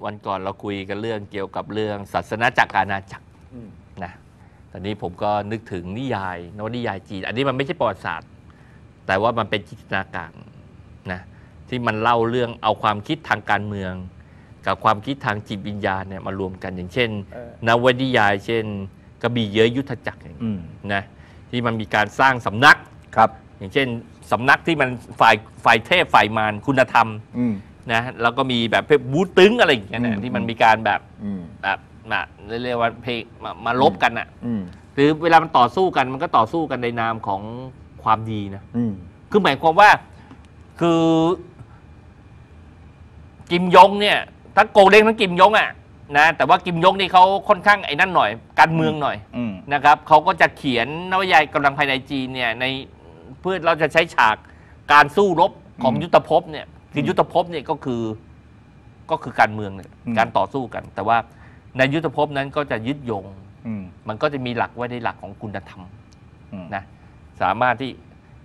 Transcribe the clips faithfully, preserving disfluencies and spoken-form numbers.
วันก่อนเราคุยกันเรื่องเกี่ยวกับเรื่องศาสนาจักรอาณาจักรนะตอนนี้ผมก็นึกถึงนิยายนวนิยายจีนอันนี้มันไม่ใช่ประวัติศาสตร์แต่ว่ามันเป็นจินตนาการนะที่มันเล่าเรื่องเอาความคิดทางการเมืองกับความคิดทางจิตวิญญาณเนี่ยมารวมกันอย่างเช่นนวนิยายเช่นกระบี่เย้ยยุทธจักรนะที่มันมีการสร้างสำนักครับอย่างเช่นสำนักที่มันฝ่ายฝ่ายเทพฝ่ายมารคุณธรรมนะแล้วก็มีแบบเพศบูตึงอะไรอย่างเงี้ยนะที่มันมีการแบบแบบมาเรียกว่าเพลงมามาลบกันอ่ะหรือเวลามันต่อสู้กันมันก็ต่อสู้กันในนามของความดีนะคือหมายความว่าคือกิมยงเนี่ยทั้งโกเด้งทั้งกิมยงอ่ะนะแต่ว่ากิมยงนี่เขาค่อนข้างไอ้นั่นหน่อยการเมืองหน่อยนะครับเขาก็จะเขียนนวนิยายกำลังภายในจีนเนี่ยในเพื่อเราจะใช้ฉากการสู้รบของยุทธภพเนี่ยคือยุทธภพเนี่ยก็คือก็คือการเมืองเนี่ยการต่อสู้กันแต่ว่าในยุทธภพนั้นก็จะยึดโยงมันก็จะมีหลักไว้ในหลักของคุณธรรมนะสามารถที่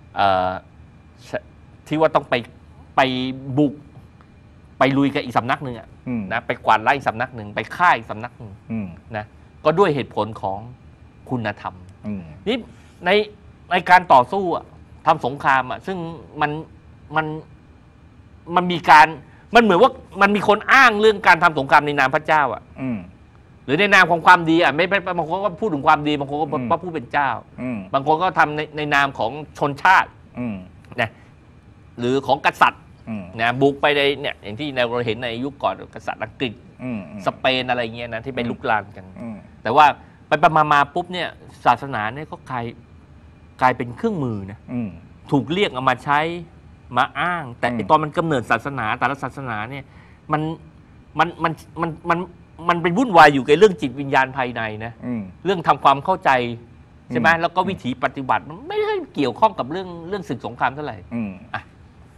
ที่ว่าต้องไปไปบุกไปลุยกับอีกสำนักหนึ่งอ่ะนะไปกวาดไล่อีกสำนักหนึ่งไปฆ่าอีกสำนักหนึ่งนะก็ด้วยเหตุผลของคุณธรรมนี่ในในการต่อสู้อ่ะทำสงครามอ่ะซึ่งมันมันมันมีการมันเหมือนว่ามันมีคนอ้างเรื่องการทำสงครามในนามพระเจ้าอ่ะหรือในนามของความดีอ่ะไม่บางคนก็พูดถึงความดีบางคนก็ว่าผู้เป็นเจ้าบางคนก็ทำในในนามของชนชาตินะหรือของกษัตริย์นะบุกไปในเนี่ยอย่างที่เราเห็นในยุคก่อนกษัตริย์อังกฤษสเปนอะไรเงี้ยนะที่ไปลุกลานกันแต่ว่าไปไปมามาปุ๊บเนี่ยศาสนาเนี่ยก็กลายกลายเป็นเครื่องมือนะถูกเรียกเอามาใช้มาอ้างแต่ตอนมันกำเนิดศาสนาแต่ละศาสนาเนี่ยมันมันมันมันมันมันเป็นวุ่นวายอยู่กับเรื่องจิตวิญญาณภายในนะเรื่องทำความเข้าใจใช่ไหมแล้วก็วิถีปฏิบัติมันไม่ได้เกี่ยวข้องกับเรื่องเรื่องศึกสงครามเท่าไหร่อ่ะ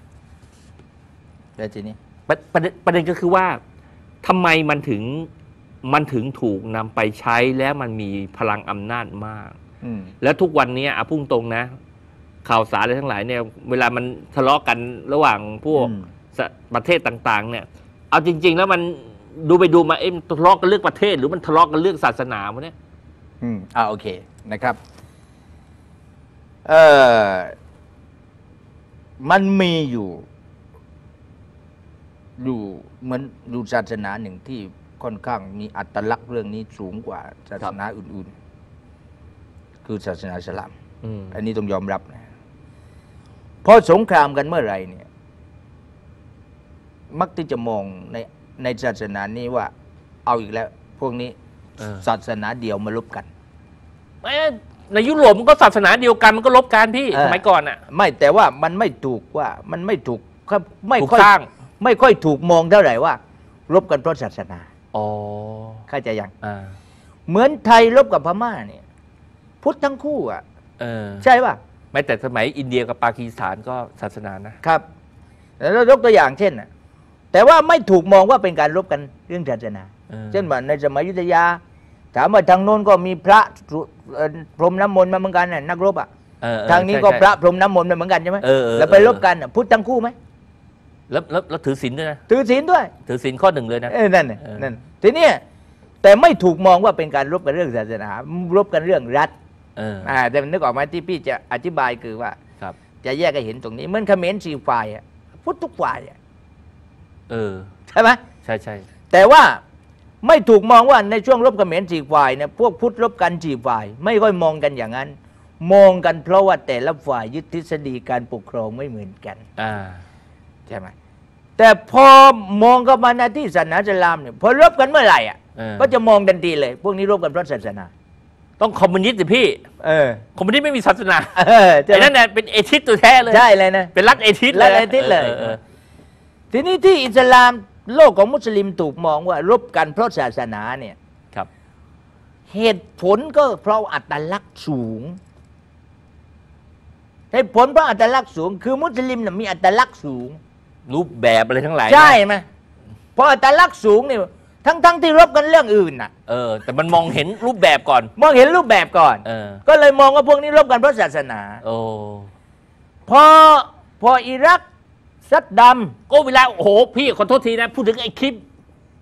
แล้วทีนี้ประเด็นประเด็นก็คือว่าทำไมมันถึงมันถึงถูกนำไปใช้แล้วมันมีพลังอำนาจมากแล้วทุกวันนี้อ่ะพุ่งตรงนะข่าวสารอะไรทั้งหลายเนี่ยเวลามันทะเลาะกันระหว่างพวกประเทศต่างๆเนี่ยเอาจริงๆแล้วมันดูไปดูมาเอ็มทะเลาะกันเรื่องประเทศหรือมันทะเลาะกันเรื่องศาสนาวะเนี่ยอืมอ่าโอเคนะครับเออมันมีอยู่อยู่เหมือนดูศาสนาหนึ่งที่ค่อนข้างมีอัตลักษณ์เรื่องนี้สูงกว่าศาสนาอื่นๆคือศาสนาอิสลามอันนี้ต้องยอมรับนะพอสงครามกันเมื่อไหร่เนี่ยมักที่จะมองในในศาสนานี้ว่าเอาอีกแล้วพวกนี้ศาสนาเดียวมาลบกันในยุโรปมันก็ศาสนาเดียวกันมันก็ลบกันพี่สมัยก่อนอ่ะไม่แต่ว่ามันไม่ถูกว่ามันไม่ถูกไม่ค่อยไม่ค่อยถูกมองเท่าไหร่ว่ารบกันเพราะศาสนาอ๋อเข้าใจยังเหมือนไทยรบกับพม่าเนี่ยพุทธทั้งคู่อ่ะใช่ป่ะไม่แต่สมัยอินเดียกับปากีสถานก็ศาสนานะครับแล้วยกตัวอย่างเช่นแต่ว่าไม่ถูกมองว่าเป็นการรบกันเรื่องศาสนาเช่นว่าในสมัยอยุธยาถามว่าทางโน้นก็มีพระพรหมน้ำมนต์มาเหมือนกันน่ะนักรบอ่ะทางนี้ก็พระพรหมน้ำมนต์มาเหมือนกันใช่ไหมแล้วไปรบกันพุทธทั้งคู่ไหมแล้วแล้วถือศีลด้วยนะถือศีลด้วยถือศีลข้อหนึ่งเลยนะนั่นนั่นทีนี้แต่ไม่ถูกมองว่าเป็นการรบกันเรื่องศาสนารบกันเรื่องรัฐอ่าแต่นึกออกไหมที่พี่จะอธิบายคือว่าจะแยกให้เห็นตรงนี้เหมือนเขมรสี่ฝ่ายอ่ะพุทธทุกฝ่ายอ่ะเออใช่ไหมใช่ใช่แต่ว่าไม่ถูกมองว่าในช่วงรบเขมรสี่ฝ่ายเนี่ยพวกพุทธรบกันสี่ฝ่ายไม่ค่อยมองกันอย่างนั้นมองกันเพราะว่าแต่ละฝ่ายยึดทฤษฎีการปกครองไม่เหมือนกันอ่าใช่ไหมแต่พอมองเข้ามาในที่ศาสนาอิสลามเนี่ยพอรบกันเมื่อไหร่อ่ะก็จะมองทันทีเลยพวกนี้รบกันเพราะศาสนาต้องคอมมิวนิสต์สิพี่เออคอมมิวนิสต์ไม่มีศาสนาไอ้นั่นเนี่ยเป็นเอทิสตัวแท้เลยใช่เลยนะเป็นรัฐเอทิสเลยรัฐเอทิสเลยทีนี้ที่อิสลามโลกของมุสลิมถูกมองว่ารบกันเพราะศาสนาเนี่ยครับเหตุผลก็เพราะอัตลักษณ์สูงเหตุผลเพราะอัตลักษณ์สูงคือมุสลิมน่ะมีอัตลักษณ์สูงรูปแบบอะไรทั้งหลายใช่ไหมเพราะอัตลักษณ์สูงเนี่ยทั้งทั้งที่รบกันเรื่องอื่นน่ะเออแต่มันมองเห็นรูปแบบก่อนมองเห็นรูปแบบก่อนเออก็เลยมองว่าพวกนี้รบกันเพราะศาสนาโอ้พอพออิรักซัดดัมก็เวลาโอ้โหพี่ขอโทษทีนะพูดถึงไอ้คลิป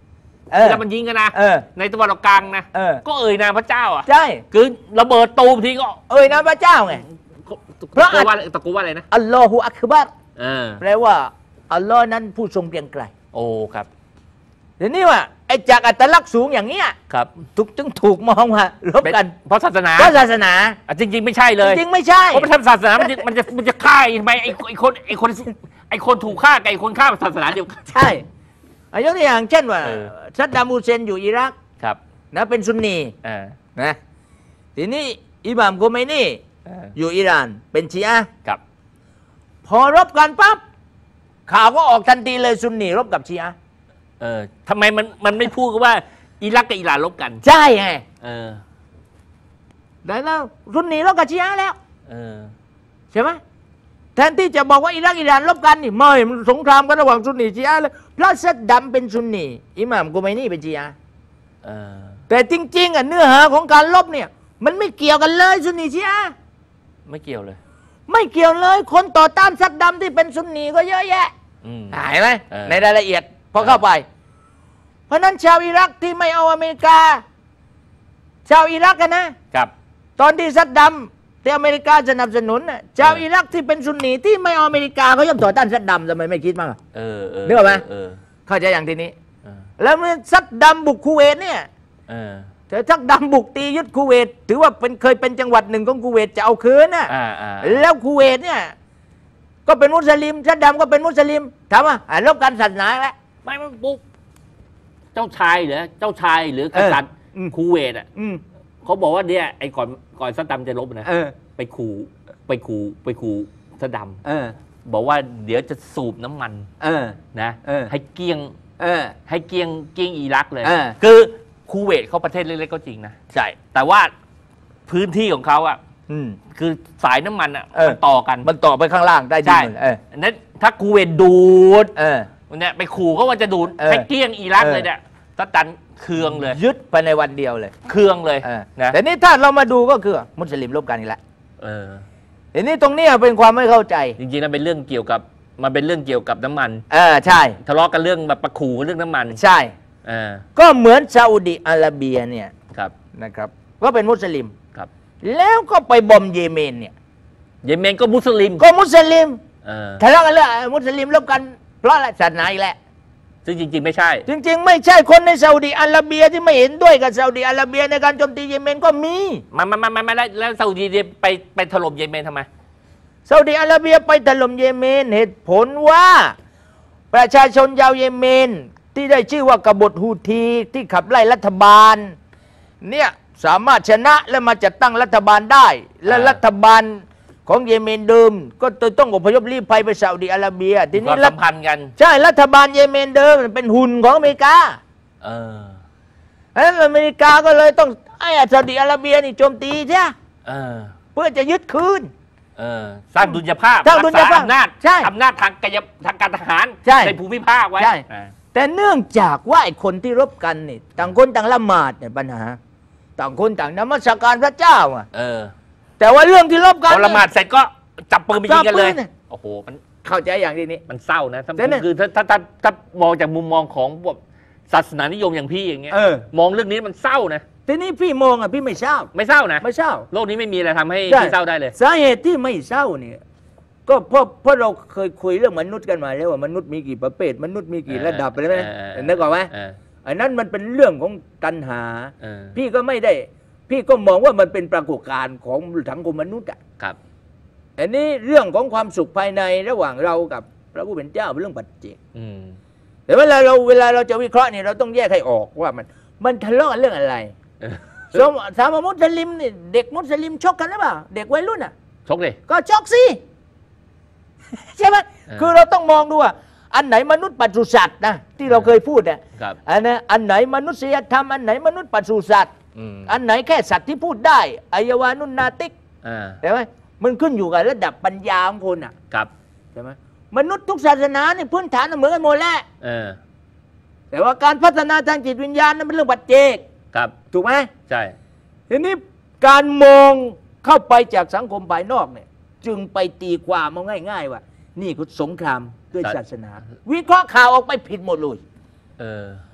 แล้วมันยิงกันนะเออในตะวันออกกลางนะเออก็เอ่ยนามพระเจ้าอ่ะใช่คือระเบิดตูมทีก็เอ่ยนามพระเจ้าไงเพราะว่าตะโกนว่าอะไรนะอัลลอฮฺอักบัรเออแปลว่าอัลลอฮ์นั้นผู้ทรงเกรียงไกรโอ้ครับทีนี้ว่าไอ้จากอัตลักษณ์สูงอย่างเงี้ยครับถูกจึงถูกมองว่ารบกันเพราะศาสนาเพราะศาสนาอ่ะจริง ๆ ไม่ใช่เลยจริงๆไม่ใช่เพราะศาสนามันจะมันจะมันจะฆ่าทำไมไอ้ไอ้คนไอ้คนไอ้คนถูกฆ่ากับไอ้คนฆ่าศาสนาเดียวกันใช่อ่ะยกตัวอย่างเช่นว่าเออซัดดัมฮุเซนอยู่อิรักครับนะเป็นซุนนีเออนะทีนี้อิหม่ามโคเมนีเอออยู่อิหร่านเป็นชีอะห์ครับพอรบกันปั๊บข่าวก็ออกทันทีเลยซุนนีรบกับชีอะห์เออทำไมมันมันไม่พูดกันว่าอิรักกับอิหร่านลบกันใช่ไงเออได้แล้วซุนนีรบกับชีอะห์แล้วเออใช่ไหมแทนที่จะบอกว่าอิรักอิหร่านรบกันนี่ไม่มันสงครามกันระหว่างซุนนีชีอะห์เลยเพราะซัดดัมเป็นซุนนีอิหม่ามโคเมนีเป็นชีอะห์เออแต่จริงๆอ่ะเนื้อหาของการลบเนี่ยมันไม่เกี่ยวกันเลยซุนนีชีอะห์ไม่เกี่ยวเลยไม่เกี่ยวเลยคนต่อต้านซัดดัมที่เป็นซุนนีก็เยอะแยะอืมหายไหมเออในรายละเอียดพอเข้าไป เพราะนั้นชาวอิรักที่ไม่เอาอเมริกา ชาวอิรักกันนะครับ ตอนที่ซัดดัมที่อเมริกาสนับสนุนน่ะชาวอิรักที่เป็นซุนนีที่ไม่เอาอเมริกาเขาย่อมต่อต้านซัดดัมทำไมไม่คิดบ้างอ่ะเออเออนึกออกไหมเออเข้าใจอย่างทีนี้เออแล้วเมื่อซัดดัมบุกคูเวตเนี่ยเออแต่ซัดดัมบุกตียึดคูเวตถือว่าเป็นเคยเป็นจังหวัดหนึ่งของคูเวตจะเอาคืนน่ะอ่าอ่าแล้วคูเวตเนี่ยก็เป็นมุสลิมซัดดัมก็เป็นมุสลิมถามว่าอ่ะรบกันศาสนาไหมไม่ไม่ปุ๊บเจ้าชายเหรอเจ้าชายหรือกษัตริย์เอออืมคูเวตอ่ะอืมเขาบอกว่าเนี่ยไอ้ก่อนก่อนซัดดัมจะลบนะเออไปขู่ไปขู่ไปขู่ซัดดัมเออบอกว่าเดี๋ยวจะสูบน้ำมันเออนะเออให้เกลี้ยงเออให้เกลี้ยงเกลี้ยงอิรักเลยเออคือคูเวตเขาประเทศเล็กๆก็จริงนะใช่แต่ว่าพื้นที่ของเขาอ่ะอืมคือสายน้ำมันอ่ะเออมันต่อกันมันต่อไปข้างล่างได้ดีใช่เลยเออนั้นถ้าคูเวตดูดเออเนี่ยไปขู่เขาว่าจะดูดเออให้เกลี้ยงอิรักเออเลยเนี่ยซัดดัมเคืองเลยยึดไปในวันเดียวเลยเคืองเลยเออนะแต่นี่ถ้าเรามาดูก็คือมุสลิมรบกันอีกแล้วเออทีนี้ตรงเนี้ยเป็นความไม่เข้าใจจริงๆนะเป็นเรื่องเกี่ยวกับมันเป็นเรื่องเกี่ยวกับน้ำมันเออใช่ทะเลาะกันเรื่องแบบประขู่เรื่องน้ำมันใช่เออก็เหมือนซาอุดิอาระเบียเนี่ยครับนะครับก็เป็นมุสลิมครับแล้วก็ไปบอมเยเมนเนี่ยเยเมนก็มุสลิมก็มุสลิมเออทะเลาะกันเรื่องมุสลิมรบกันเพราะอะไรศาสนาอีกแล้วซึ่งจริง ๆ ไม่ใช่จริงๆ ไม่ใช่คนในซาอุดิอาระเบียที่ไม่เห็นด้วยกับซาอุดิอาระเบียในการโจมตีเยเมนก็มีมามามามามาแล้วแล้วซาอุดีไปไปถล่มเยเมนทำไมซาอุดิอาระเบียไปถล่มเยเมนเหตุผลว่าประชาชนชาวเยเมนที่ได้ชื่อว่ากบฏฮูธีที่ขับไล่รัฐบาลเนี่ยสามารถชนะและมาจัดตั้งรัฐบาลได้ และอ่ารัฐบาลของเยเมนเดิม ก็ต้องอพยพลี้ภัยไปซาอุดิอาระเบียทีคนี้วามรัสัฐมพันธ์กันใช่รัฐบาลเยเมนเดิมเป็นหุ่นของอเมริกาเออเพราะฉะนั้นอเมริกาก็เลยต้องไอ้ซาอุดิอาระเบียนี่โจมตีใช่ไหมเออเพื่อจะยึดคืนเออสร้างดุลยภาพสร้างดุลยภาพรักษอำนาจใช่อำนาจทางกายทางการทหารใช่ภูมิภาคไว้ใช่อ่าแต่เนื่องจากว่าไอ้คนที่รบกันนี่ต่างคนต่างละหมาดเนี่ยปัญหา ต่างคนต่างนมัสการพระเจ้าอ่ะเออแต่ว่าเรื่องที่รบกันพอละหมาดเสร็จก็จับปืนไปยิงกันเลยจับปืนโอ้โหมันเข้าใจอย่างนี้นี่มันเศร้านะถ้าแต่เนี่ยคือถ้าถ้าถ้าถ้ามองจากมุมมองของพวกศาสนานิยมอย่างพี่อย่างเงี้ยเออมองเรื่องนี้มันเศร้านะทีนี้พี่มองอ่ะพี่ไม่เศร้าไม่เศร้านะไม่เศร้าโลกนี้ไม่มีอะไรทำให้ใช่พี่เศร้าได้เลยสาเหตุที่ไม่เศร้าเนี่ยก็เพราะเพราะเราเคยคุยเรื่องมนุษย์กันมาแล้วว่ามนุษย์มีกี่ประเภทมนุษย์มีกี่ระดับไปแล้วไหมเออเออนึกออกไหมเอออันนั้นมันเป็นเรื่องของตัณหาเออพี่ก็ไม่ได้ พี่ก็มองว่ามันเป็นปรากฏการณ์ของสังคมมนุษย์อ่ะครับอันนี้เรื่องของความสุขภายในระหว่างเรากับพระผู้เป็นเจ้าเป็นเรื่องปัจเจกอืมแต่เวลาเราเวลาเราจะวิเคราะห์เนี่ยเราต้องแยกให้ออกว่ามันมันทะเลาะกันเรื่องอะไรเออสมสามมุสลิมนี่เด็กมุสลิมชกกันหรือเปล่าเด็กวัยรุ่นอ่ะชกเลยก็ชกสิ ใช่ไหมเออคือเราต้องมองดูว่าอันไหนมนุษย์ปัจจุสัตว์นะที่เราเคยพูดเนี่ยครับอันนั้นอันไหนมนุษยธรรมอันไหนมนุษย์ปัจจุสัตว์อืมอันไหนแค่สัตว์ที่พูดได้อายาวานุนนาติกอ่าใช่ไหมมันขึ้นอยู่กับระดับปัญญาของคนอ่ะครับใช่ไหมมนุษย์ทุกศาสนาเนี่ยพื้นฐานเหมือนกันหมดแหละเออแต่ว่าการพัฒนาทางจิตวิญญาณนั้นเป็นเรื่องปัจเจกครับถูกไหมใช่ทีนี้การมองเข้าไปจากสังคมภายนอกเนี่ยจึงไปตีความเอาง่ายๆว่านี่คือสงครามด้วยศาสนา วิเคราะห์ข่าวออกไปผิดหมดเลยเออ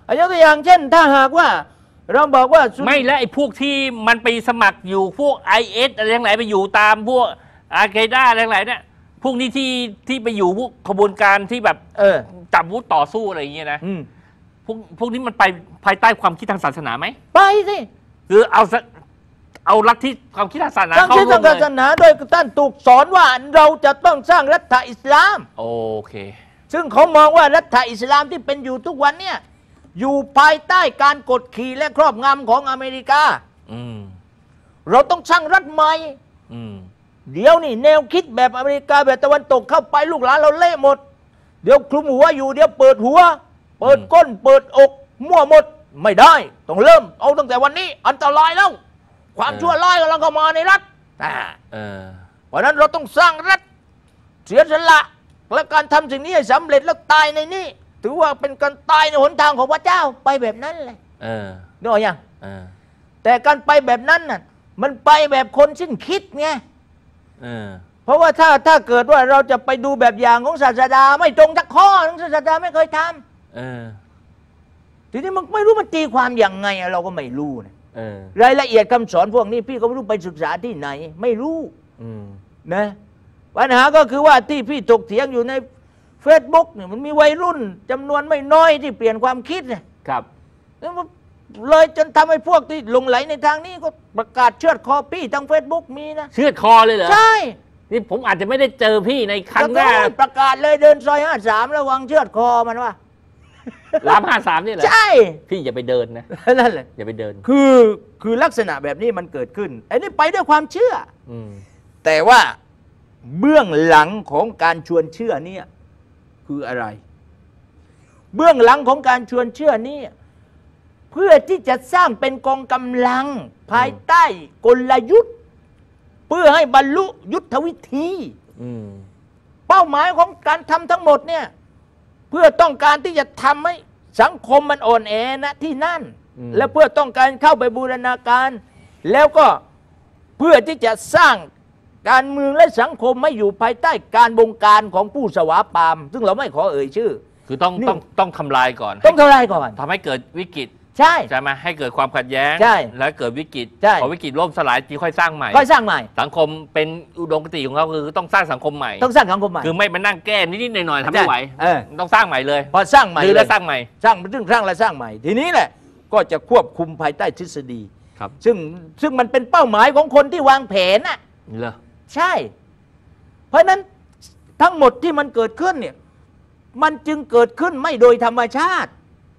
ยกตัวอย่างเช่นถ้าหากว่าเราบอกว่าไม่และไอ้พวกที่มันไปสมัครอยู่พวก ไอ เอส อะไรทั้งหลายไปอยู่ตามพวกอาเคด้าอะไรทั้งหลายเนี่ยพวกนี้ที่ที่ไปอยู่พวกขบวนการที่แบบเออจับวุธต่อสู้อะไรอย่างเงี้ยนะพวกพวกนี้มันไปภายใต้ความคิดทางศาสนาไหมไปสิคือเอาเอาลัทธิความคิดทางศาสนาเข้าร่วมเลยทางศาสนาโดยท่านถูกสอนว่าเราจะต้องสร้างรัฐอิสลามโอเคซึ่งเขามองว่ารัฐอิสลามที่เป็นอยู่ทุกวันเนี่ยอยู่ภายใต้การกดขี่และครอบงำของอเมริกาเราต้องสร้างรัฐใหม่เดี๋ยวนี่แนวคิดแบบอเมริกาแบบตะวันตกเข้าไปลูกหลานเราเละหมดเดี๋ยวคลุมหัวอยู่เดี๋ยวเปิดหัวเปิดก้นเปิดอกมั่วหมดไม่ได้ต้องเริ่มเอาตั้งแต่วันนี้อันตรายแล้วความชั่วร้ายกำลังเข้ามาในรัฐเพราะนั้นเราต้องสร้างรัฐเสียสละและการทำสิ่งนี้ให้สำเร็จแล้วตายในนี้ถือว่าเป็นการตายในหนทางของพระเจ้าไปแบบนั้นเลยนึกออกยังแต่การไปแบบนั้นน่ะมันไปแบบคนสิ้นคิดไงเพราะว่าถ้าถ้าเกิดว่าเราจะไปดูแบบอย่างของศาสดาไม่ตรงทักข้อของศาสดาไม่เคยทำทีนี้มันไม่รู้มันตีความอย่างไงเราก็ไม่รู้นะรายละเอียดคำสอนพวกนี้พี่ก็ไม่รู้ไปศึกษาที่ไหนไม่รู้นะปัญหาก็คือว่าที่พี่ถกเถียงอยู่ในเฟซบุ๊กเนี่ยมันมีวัยรุ่นจำนวนไม่น้อยที่เปลี่ยนความคิดเนี่ยครับแล้วเลยจนทำให้พวกที่หลงไหลในทางนี้ก็ประกาศเชือดคอพี่ทางเฟซบุ๊กมีนะเชือดคอเลยเหรอใช่นี่ผมอาจจะไม่ได้เจอพี่ในครั้งหน้าประกาศเลยเดินซอยห้าสามระวังเชือดคอมันว่ารามห้าสามนี่เหรอใช่พี่อย่าไปเดินนะนั่นแหละอย่าไปเดินคือคือลักษณะแบบนี้มันเกิดขึ้นไอ้นี่ไปด้วยความเชื่อแต่ว่าเบื้องหลังของการชวนเชื่อเนี่ยคืออะไรเบื้องหลังของการชวนเชื่อนี่เพื่อที่จะสร้างเป็นกองกำลังภายใต้กลยุทธ์เพื่อให้บรรลุยุทธวิธีเป้าหมายของการทำทั้งหมดเนี่ยเพื่อต้องการที่จะทำให้สังคมมันอ่อนแอนะที่นั่นและเพื่อต้องการเข้าไปบูรณาการแล้วก็เพื่อที่จะสร้างการเมืองและสังคมไม่อยู่ภายใต้การบงการของผู้สวาปามซึ่งเราไม่ขอเอ่ยชื่อคือต้องต้องต้องทำลายก่อนต้องทำลายก่อนทำให้เกิดวิกฤตใช่ใช่ไหมให้เกิดความขัดแย้งใช่แล้วเกิดวิกฤตพอวิกฤตล่มสลายจีค่อยสร้างใหม่ค่อยสร้างใหม่สังคมเป็นอุดมคติของเขาคือต้องสร้างสังคมใหม่ต้องสร้างสังคมใหม่คือไม่มานั่งแก้นิดๆหน่อยๆทำไม่ไหวต้องสร้างใหม่เลยพอสร้างใหม่แล้วสร้างใหม่สร้างซึ่งสร้างและสร้างใหม่ทีนี้แหละก็จะควบคุมภายใต้ทฤษฎีครับซึ่งซึ่งมันเป็นเป้าหมายของคนที่วางแผนน่ะเหรอใช่เพราะนั้นทั้งหมดที่มันเกิดขึ้นเนี่ยมันจึงเกิดขึ้นไม่โดยธรรมชาติ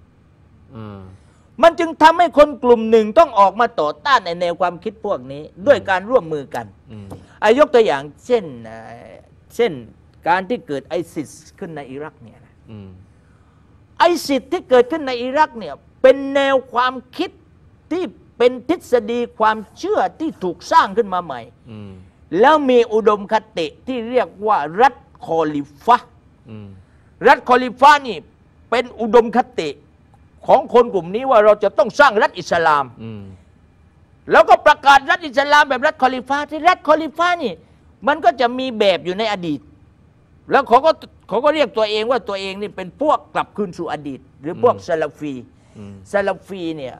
มันจึงทำให้คนกลุ่มหนึ่งต้องออกมาต่อต้านในแนวความคิดพวกนี้ด้วยการร่วมมือกันอายกตัวอย่างเช่นเช่นการที่เกิดไอซิสขึ้นในอิรักเนี่ยนะไอซิสที่เกิดขึ้นในอิรักเนี่ยเป็นแนวความคิดที่เป็นทฤษฎีความเชื่อที่ถูกสร้างขึ้นมาใหม่แล้วมีอุดมคติที่เรียกว่ารัฐคอลิฟะรัฐคอลิฟะนี่เป็นอุดมคติของคนกลุ่มนี้ว่าเราจะต้องสร้างรัฐอิสลามแล้วก็ประกาศรัฐอิสลามแบบรัฐคอลิฟะที่รัฐคอลิฟะนี่มันก็จะมีแบบอยู่ในอดีตแล้วเขาก็เขาก็เรียกตัวเองว่าตัวเองนี่เป็นพวกกลับคืนสู่อดีตหรือพวกซาลาฟีซาลาฟีเนี่ย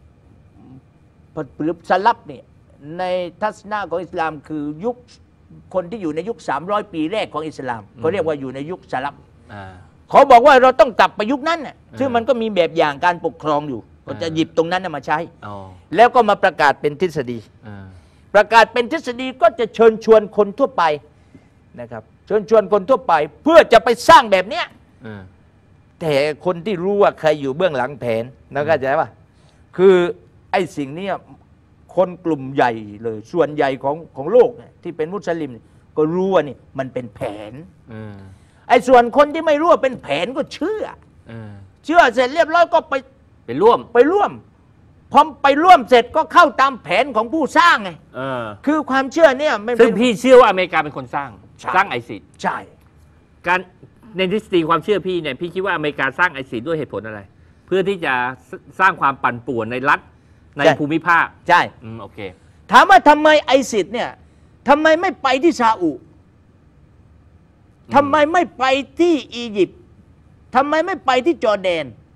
หรือซาลับเนี่ยในทัศนะของอิสลามคือยุคคนที่อยู่ในยุคสามร้อยปีแรกของอิสลามเขาเรียกว่าอยู่ในยุคซาลับเขาบอกว่าเราต้องกลับไปยุคนั้นน่ะซึ่งมันก็มีแบบอย่างการปกครองอยู่ก็จะหยิบตรงนั้นมาใช้แล้วก็มาประกาศเป็นทฤษฎีประกาศเป็นทฤษฎีก็จะเชิญชวนคนทั่วไปนะครับเชิญชวนคนทั่วไปเพื่อจะไปสร้างแบบเนี้ยแต่คนที่รู้ว่าใครอยู่เบื้องหลังแผนนะเข้าใจป่ะคือไอ้สิ่งนี้คนกลุ่มใหญ่เลยส่วนใหญ่ของของโลกที่เป็นมุสลิมก็รู้ว่านี่มันเป็นแผนไอ้ส่วนคนที่ไม่รู้ว่าเป็นแผนก็เชื่อเชื่อเสร็จเรียบร้อยก็ไปไปร่วมไปร่วมพอไปร่วมเสร็จก็เข้าตามแผนของผู้สร้างไงคือความเชื่อเนี่ยซึ่งพี่เชื่อว่าอเมริกาเป็นคนสร้างสร้างไอซิสใช่การในทฤษฎีความเชื่อพี่เนี่ยพี่คิดว่าอเมริกาสร้างไอซิสด้วยเหตุผลอะไรเพื่อที่จะสร้างความปั่นป่วนในรัฐในภูมิภาคใช่โอเคถามว่าทำไมไอซิสเนี่ยทำไมไม่ไปที่ซาอุทำไมไม่ไปที่อียิปต์ทำไมไม่ไปที่จอร์แดน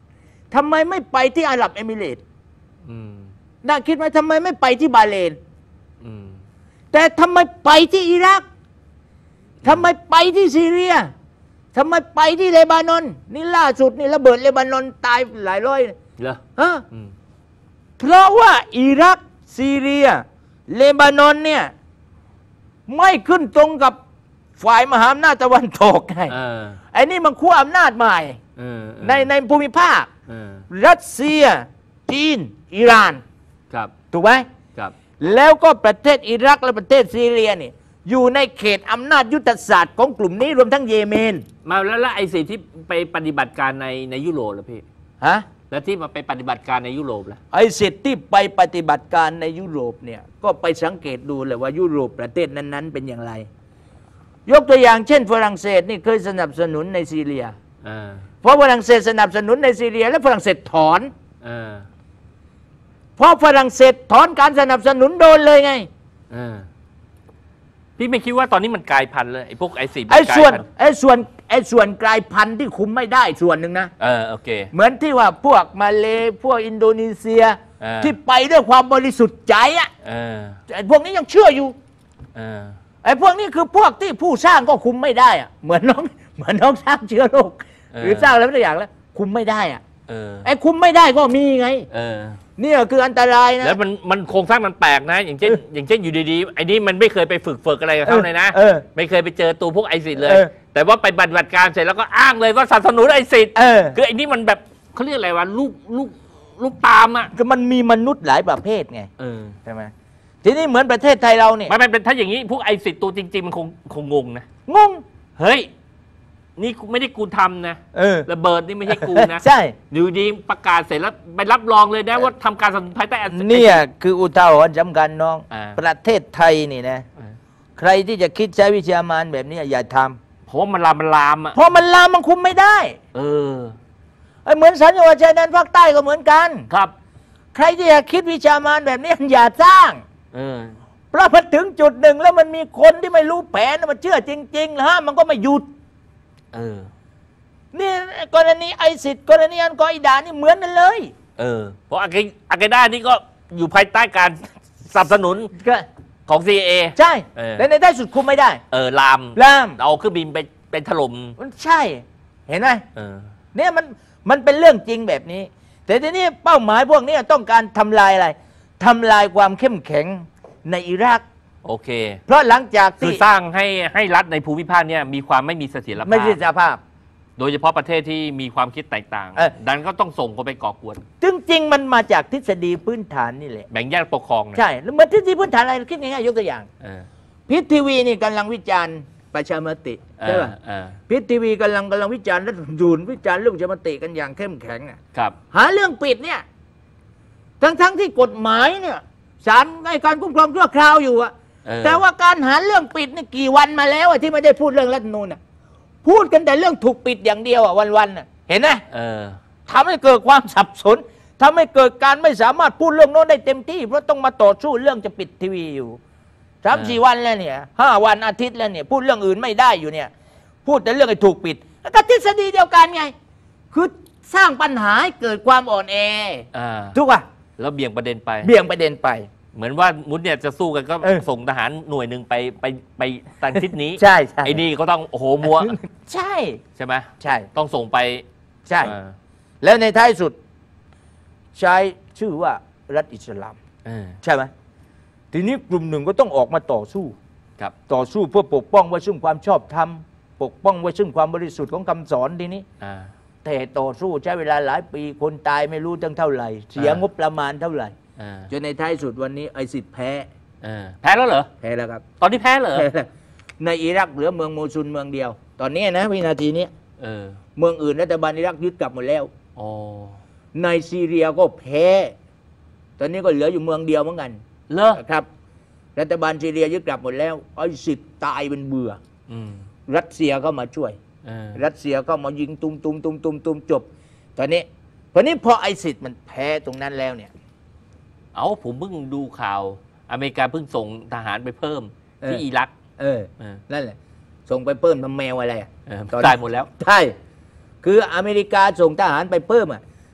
ทำไมไม่ไปที่อาหรับเอมิเรตส์อืมน่าคิดไหมทำไมไม่ไปที่บาห์เรนอืมแต่ทำไมไปที่อิรักทำไมไปที่ซีเรียทำไมไปที่เลบานอนนี่ล่าสุดนี่ระเบิดเลบานอนตายหลายร้อยเหรอฮะอืมเพราะว่าอิรักซีเรียเลบานอนเนี่ยไม่ขึ้นตรงกับฝ่ายมหาอำนาจตะวันตกไงเออไอ้นี่มันขั้วอำนาจใหม่เออในในภูมิภาคเออรัสเซียจีนอิหร่านครับถูกไหมครับแล้วก็ประเทศอิรักและประเทศซีเรียเนี่ยอยู่ในเขตอำนาจยุทธศาสตร์ของกลุ่มนี้รวมทั้งเยเมนมาแล้วแล้วไอ้สิ่งที่ไปปฏิบัติการในในยุโรปล่ะพี่ฮะแล้วที่มาไปปฏิบัติการในยุโรปล่ะไอ้สิทธิ์ที่ไปปฏิบัติการในยุโรปเนี่ยก็ไปสังเกตดูเลยว่ายุโรปประเทศนั้นๆเป็นอย่างไร ยกตัวอย่างเช่นฝรั่งเศสนี่เคยสนับสนุนในซีเรียเออเพราะฝรั่งเศสสนับสนุนในซีเรียแล้วฝรั่งเศสถอนเออเพราะฝรั่งเศสถอนการสนับสนุนโดนเลยไงเออพี่ไม่คิดว่าตอนนี้มันกลายพันธุ์เลยไอ้พวกไอซีไอ้ส่วนไอ้ส่วนไอ้ส่วนกลายพันธุ์ที่คุมไม่ได้ส่วนหนึ่งนะเออโอเคเหมือนที่ว่าพวกมาเลพวกอินโดนีเซียเออที่ไปด้วยความบริสุทธิ์ใจอะเออไอ้พวกนี้ยังเชื่ออยู่เออไอ้พวกนี้คือพวกที่ผู้สร้างก็คุมไม่ได้อะเหมือนน้องเหมือนน้องสร้างเชื้อโรคเออหรือสร้างอะไรบางอย่างแล้ว คุมไม่ได้อะเออไอ้คุมไม่ได้ก็มีไงเออเนี่ยคืออันตรายนะแล้วมันมันโครงสร้างมันแปลกนะ อย่างเช่น อย่างเช่นอยู่ดีๆไอ้นี่มันไม่เคยไปฝึกฝึกอะไรกับเขาเลยนะเออไม่เคยไปเจอตัวพวกไอซิดเลยเออแต่ว่าไปปฏิบัติการเสร็จแล้วก็อ้างเลยว่าสนับสนุนไอซิดเออคือไอ้นี่มันแบบเขาเรียกอะไรวะลูกลูกลูกตามอ่ะคือมันมีมนุษย์หลายประเภทไงเออใช่ไหมทีนี้เหมือนประเทศไทยเราเนี่ยมันเป็นถ้าอย่างนี้พวกไอซิดตัวจริงๆมันคงคงงงนะงงเฮ้ยนี่ไม่ได้กูทำนะเออระเบิดนี่ไม่ใช่กูนะใช่อยู่ดีประกาศเสร็จแล้วไปรับรองเลยนะว่าทำการสนับสนุนภายใต้ไอซิดเนี่ยคืออุทาหรณ์สำคัญน้องอ่าประเทศไทยนี่นะเออใครที่จะคิดใช้วิชามารแบบนี้อย่าทเพราะว่ามันลามมันลามอ่ะำเพราะมันลามมันคุมไม่ได้เออไอ้เหมือนสัญญาชายแดนภาคใต้ก็เหมือนกันครับใครที่จะคิดวิชามารแบบนี้อย่าสร้างเออเพราะมันถึงจุดหนึ่งแล้วมันมีคนที่ไม่รู้แผนมันเชื่อจริงๆแล้วมันก็ไม่หยุดเออนี่กรณีไอซิดกรณีอันกออิดานี่เหมือนกันเลยเออ เพราะอาเกอาเกด้านี่ก็อยู่ภายใต้การสนับสนุนก็ของ ซี เอใช่เออแต่ในที่สุดคุมไม่ได้เออ ลามลามเอาเครื่องบินไปเป็นถล่มมันใช่ เห็นไหมเออเนี่ยมันมันเป็นเรื่องจริงแบบนี้ แต่ทีนี้เป้าหมายพวกนี้ต้องการทำลายอะไรทำลายความเข้มแข็งในอิรักโอเคเพราะหลังจากคือที่สร้างให้ให้รัฐในภูมิภาคเนี่ยมีความไม่มีเสถียรภาพไม่ใช่สภาพโดยเฉพาะประเทศที่มีความคิดแตกต่างเออดังนั้นก็ต้องส่งคนไปก่อกวนจริงๆมันมาจากทฤษฎีพื้นฐานนี่แหละแบ่งแยกปกครองนะใช่แล้วเหมือนทฤษฎีพื้นฐานอะไรคิดง่ายๆยกตัวอย่างเออพิษทีวีนี่กำลังวิจารณ์ประชามติเอใช่อป่ะเออพิษทีวีกำลังกำลังวิจารณ์และดูนวิจารณ์เรื่องประชามติกันอย่างเข้มแข็งอะครับหาเรื่องปิดเนี่ยทั้งทั้งที่กฎหมายเนี่ยศาลให้การคุ้มครองชั่วคราวอยู่อะเออแต่ว่าการหาเรื่องปิดนี่กี่วันมาแล้วอะที่ไม่ได้พูดเรื่องรัฐธรรมนูญอะพูดกันแต่เรื่องถูกปิดอย่างเดียวอะวันๆอะเห็นไหมเออทำให้เกิดความสับสนทำให้เกิดการไม่สามารถพูดเรื่องโน้นได้เต็มที่เพราะต้องมาต่อสู้เรื่องจะปิดทีวีอยู่สามสี่วันแล้วเนี่ยห้าวันอาทิตย์แล้วเนี่ยพูดเรื่องอื่นไม่ได้อยู่เนี่ยพูดแต่เรื่องไอ้ถูกปิดแล้วก็ทฤษฎีเดียวกันไงคือสร้างปัญหาให้เกิดความอ่อนแออ่าถูกป่ะแล้วเบี่ยงประเด็นไปเบี่ยงประเด็นไปเหมือนว่ามุดเนี่ยจะสู้กันก็เออส่งทหารหน่วยหนึ่งไปไปไปทางทิศนี้ใช่ใช่ไอ้นี่ก็ต้องโอ้โหมัวใช่ใช่ไหมใช่ต้องส่งไปใช่เออแล้วในท้ายสุดใช้ชื่อว่ารัฐอิสลามเออใช่ไหมทีนี้กลุ่มหนึ่งก็ต้องออกมาต่อสู้ครับต่อสู้เพื่อปกป้องไว้ซึ่งความชอบธรรมปกป้องไว้ซึ่งความบริสุทธิ์ของคำสอนทีนี้อ่าแต่ต่อสู้ใช้เวลาหลายปีคนตายไม่รู้ตั้งเท่าไหร่ เสียอ่างงบประมาณเท่าไหร่อ่าจนในท้ายสุดวันนี้ไอซิดแพ้เออแพ้แล้วเหรอแพ้แล้วครับตอนนี้แพ้เหรอแพ้แล้วในอิรักเหลือเมืองโมซุลเมืองเดียว ตอนนี้นะวินาทีนี้เออเมืองอื่นรัฐบาลอิรักยึดกลับหมดแล้วโอ้ในซีเรียก็แพ้ ตอนนี้ก็เหลืออยู่เมืองเดียวเหมือนกันเลอครับรัฐบาลซีเรียยึดกลับหมดแล้วไอซิดตายเป็นเบื่ออืมรัสเซียเข้ามาช่วยเออรัสเซียก็มายิงตุมตุมตุมตุมตุมจบ ตอนนี้ตอนนี้พอไอซิดมันแพ้ตรงนั้นแล้วเนี่ยเอาผมเพิ่งดูข่าว อเมริกาเพิ่งส่งทหารไปเพิ่มเออที่อิรักเออเออนั่นแหละ ส่งไปเพิ่มทำแมวอะไรอะเออตอนตายหมดแล้วใช่ คืออเมริกาส่งทหารไปเพิ่มอ่ะ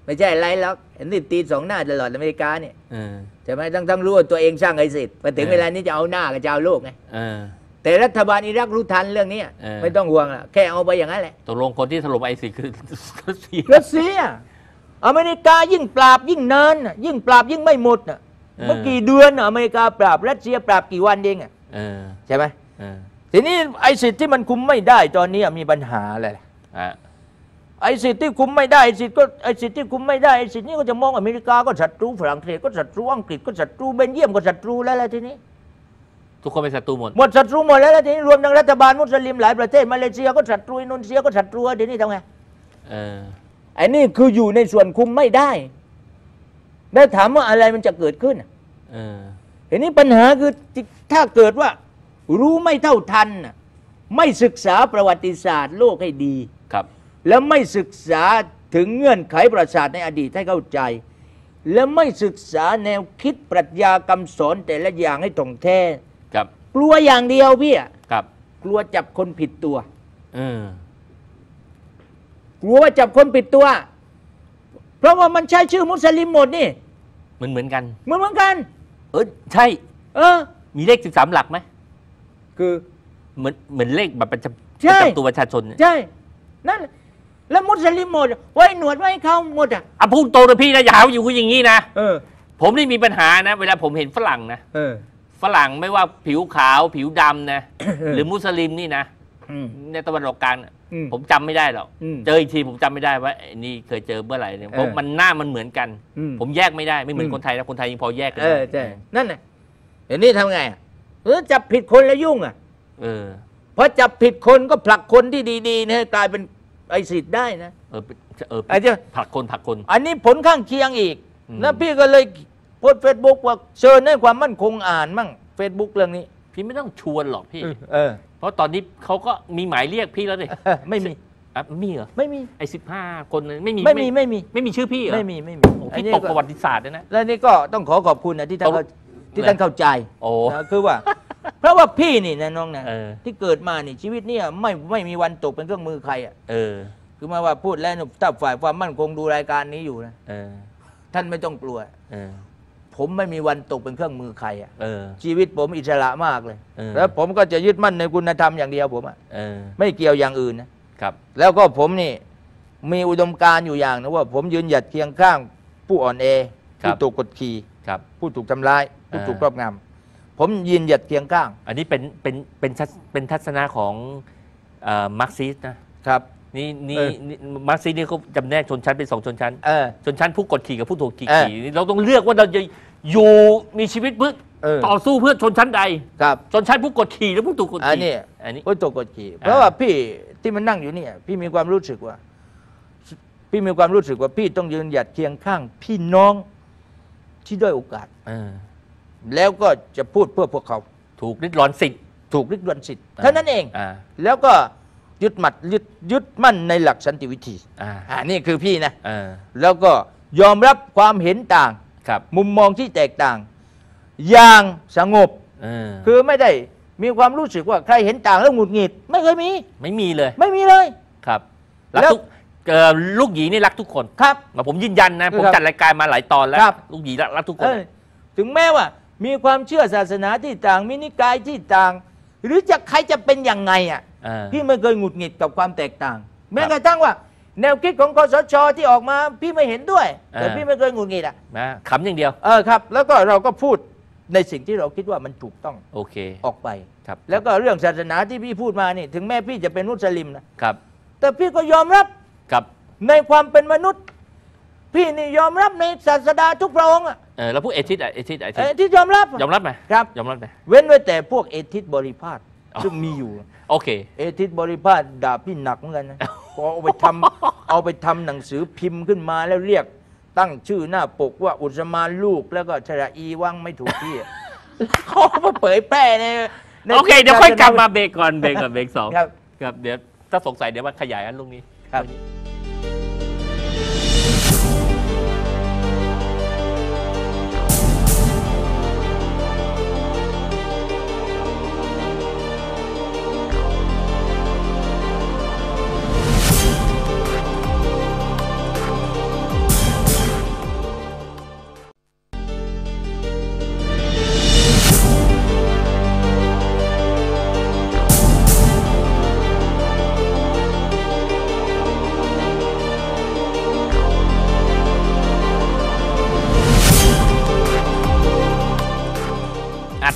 ไม่ใช่อะไรหรอกเห็นนี่ตีสองหน้าตลอดอเมริกาเนี่ยเออใช่ไหมทั้งทั้งรู้ว่าตัวเองสร้างไอซิสพอถึงเวลานี้จะเอาหน้ากับจะเอาโลกไงเออแต่รัฐบาลอิรักรู้ทันเรื่องนี้เออไม่ต้องห่วงละแค่เอาไปอย่างนั้นแหละตกลงคนที่ถล่มไอซิสคือรัสเซียรัสเซียอเมริกายิ่งปราบยิ่งเนินน่ะยิ่งปราบยิ่งไม่หมดน่ะเออเมื่อกี่เดือนน่ะอเมริกาปราบรัสเซียปราบกี่วันเองอ่ะเออใช่ไหมเออทีนี้ไอซิสที่มันคุมไม่ได้ตอนนี้มีปัญหาอะไรล่ะอ่ะไอซิสที่คุมไม่ได้ไอซิสก็ไอซิสที่คุมไม่ได้ไอซิสนี่ก็จะมองอเมริกาก็ศัตรูฝรั่งเศสก็ศัตรูอังกฤษก็ศัตรูเบลเยียมก็ศัตรูแล้วแหละทีนี้ทุกคนเป็นศัตรูหมดหมดศัตรูหมดแล้วแล้วทีนี้รวมทั้งรัฐบาลมุสลิมหลายประเทศมาเลเซียก็ศัตรูอินโดนีเซียก็ศัตรูทีนี้ทำไงเออไอ้นี่คืออยู่ในส่วนคุมไม่ได้แล้วถามว่าอะไรมันจะเกิดขึ้นเออทีนี้ปัญหาคือถ้าเกิดว่ารู้ไม่เท่าทันไม่ศึกษาประวัติศาสตร์โลกให้ดีครับแล้วไม่ศึกษาถึงเงื่อนไขประวัติศาสตร์ในอดีตให้เข้าใจ และไม่ศึกษาแนวคิดปรัชญาคำสอนแต่ละอย่างให้ถ่องแท้ครับกลัวอย่างเดียวพี่อะครับกลัวจับคนผิดตัวเออกลัวว่าจับคนผิดตัว เพราะว่ามันใช้ชื่อมุสลิมหมดนี่เหมือนเหมือนกันเหมือนเหมือนกันเออ ใช่เออมีเลขสิบสามหลักไหมคือเหมือนเหมือนเลขแบบประจำใช่ประจำตัวประชาชนเนี่ยใช่นั่นแล้วมุสลิมหมดไว้หนวดไว้เขาหมดอ่ะอ่ะพูดตรงนะพี่นะอย่าหาว่าอยู่คุณอย่างนี้นะเออผมนี่มีปัญหานะ เวลาผมเห็นฝรั่งนะเออฝรั่งไม่ว่าผิวขาวผิวดำนะเออหรือมุสลิมนี่นะอืมในตะวันออกกลางน่ะอืมผมจำไม่ได้หรอกอืมเจออีกทีผมจำไม่ได้ว่าไอ้นี่เคยเจอเมื่อไหร่เนี่ยเพราะเออมันหน้ามันเหมือนกันอืมผมแยกไม่ได้ไม่เหมือนอืมคนไทยนะคนไทยยังพอแยกกันเออได้ใช่นั่นน่ะเดี๋ยวนี้ทำไงอะเออจับผิดคนแล้วยุ่งอ่ะเออเพราะจับผิดคนก็ผลักคนที่ดีๆเนี่ยกลายเป็นไอซิดได้นะเออเออไอ้เจ้าผลักคนผลักคนอันนี้ผลข้างเคียงอีกอืมแล้วพี่ก็เลยโพสเฟซบุ๊กว่าเชิญให้ความมั่นคงอ่านมั่งเฟซบุ๊กเรื่องนี้พี่ไม่ต้องชวนหรอกพี่เออเพราะตอนนี้เขาก็มีหมายเรียกพี่แล้วดิไม่มีอ่ะมีเหรอไม่มีไอ้สิบห้าคนนั้นไม่มีไม่มีไม่มีไม่มีชื่อพี่เหรอไม่มีไม่มีโอ้อันพี่นี้ตกก็ประวัติศาสตร์เลยนะแล้วนี่ก็ต้องขอขอบคุณนะที่ท่านเข้าที่ท่านเข้าใจโอ้นะคือว่า เพราะว่าพี่นี่นะน้องนะเออที่เกิดมานี่ชีวิตเนี่ยไม่ไม่มีวันตกเป็นเครื่องมือใครอ่ะเออคือหมายว่าพูดแล้วเนี่ยถ้าฝ่ายความมั่นคงดูรายการนี้อยู่นะเออท่านไม่ต้องกลัวเออผมไม่มีวันตกเป็นเครื่องมือใครอ่ะเออชีวิตผมอิสระมากเลยเออแล้วผมก็จะยึดมั่นในคุณธรรมอย่างเดียวผมอ่ะเออไม่เกี่ยวอย่างอื่นนะครับ แล้วก็ผมนี่มีอุดมการณ์อยู่อย่างนะว่า ผมยืนหยัดเคียงข้างผู้อ่อนแอครัผู้บถูกกดขี่ครับผู้ถูกทำร้ายผู้อ่าถูกครอบงำผมยืนหยัดเคียงข้างอันนี้เป็นเป็นเป็นทัศเป็นทัศนะของเอ่อมาร์กซิสต์นะครับ นี่นี่เออนี่มาร์กซิสต์นี่เขาจำแนกชนชั้นเป็นสองชนชั้นเออชนชั้นผู้กดขี่กับผู้ถูกขี่เออขี่นี่เราต้องเลือกว่าเราจะอยู่มีชีวิตเพื่อเออต่อสู้เพื่อชนชั้นใดครับชนชั้นผู้กดขี่หรือผู้ถูกกดอันขี่นี้อันนี้ผู้ถูกกดขี่เพราะว่าพี่ที่มันนั่งอยู่เนี่ยพี่มีความรู้สึกว่า พี่มีความรู้สึกว่าพี่ต้องยืนหยัดเคียงข้าง พี่น้องที่ด้อยโอกาสเออแล้วก็จะพูดเพื่อพวกเขาถูกริดรอนสิทธิ์ถูกริดรอนสิทธิ์เท่านั้นเองอ่าแล้วก็ยึดหมัดยึดยึดมั่นในหลักสันติวิธีอ่าอ่านี่คือพี่นะเออแล้วก็ยอมรับความเห็นต่างครับมุมมองที่แตกต่าง อย่างสงบเออคือไม่ได้มีความรู้สึกว่าใครเห็นต่างแล้วหงุดหงิด ไม่เคยมีไม่มีเลยไม่มีเลยครับรักแล้วทุกเอ่อลูกหยีนี่รักทุกคนครับมาผมยืนยันนะ ผมครับจัดรายการมาหลายตอนแล้วครับลูกหยีรักรักทุกคเอน อถึงแม้ว่า มีความเชื่อศาสนาที่ต่างมีนิกายที่ต่าง หรือจะใครจะเป็นยังไงอ่ะอ่าพี่ไม่เคยหงุดหงิดกับความแตกต่าง แม้กระทั่งว่า แนวคิดของคสชที่ออกมา พี่ไม่เห็นด้วย แต่อ่าพี่ไม่เคยหงุดหงิดอ่ะนะขำอย่างเดียวเออครับ แล้วก็เราก็พูดในสิ่งที่เราคิดว่ามันถูกต้องโอเคออกไปครับแล้วก็เรื่องศาสนาที่พี่พูดมานี่ถึงแม้พี่จะเป็นมุสลิมนะครับ แต่พี่ก็ยอมรับครับในความเป็นมนุษย์ พี่นี่ยอมรับในศาสดาทุกพระองค์อ่ะเออแล้วพวกเอทิสอะเอทิสอะเอทิเอสอที่ยอมรับอะยอมรับไหมครับยอมรับไหมเว้นไว้แต่พวกเอทิสบริพาทอ๋อซึ่งมีอยู่โอเคเอทิสบริพาทด่าพี่หนักเหมือนกันนะพอเอาไปทำ เอาไปทำหนังสือพิมพ์ขึ้นมาแล้วเรียกตั้งชื่อหน้าปกว่าอุสมานลูกแล้วก็ชระอีว่างไม่ถูกที่อะ เขาเอามาเผยแพร่ในในโอเค เดี๋ยวค่อยกลับมาเบรกก่อนเบรกก่อนเบรกสองครับครับเดี๋ยวถ้าสงสัยเดี๋ยวมาขยายอันลุงนี้ครับ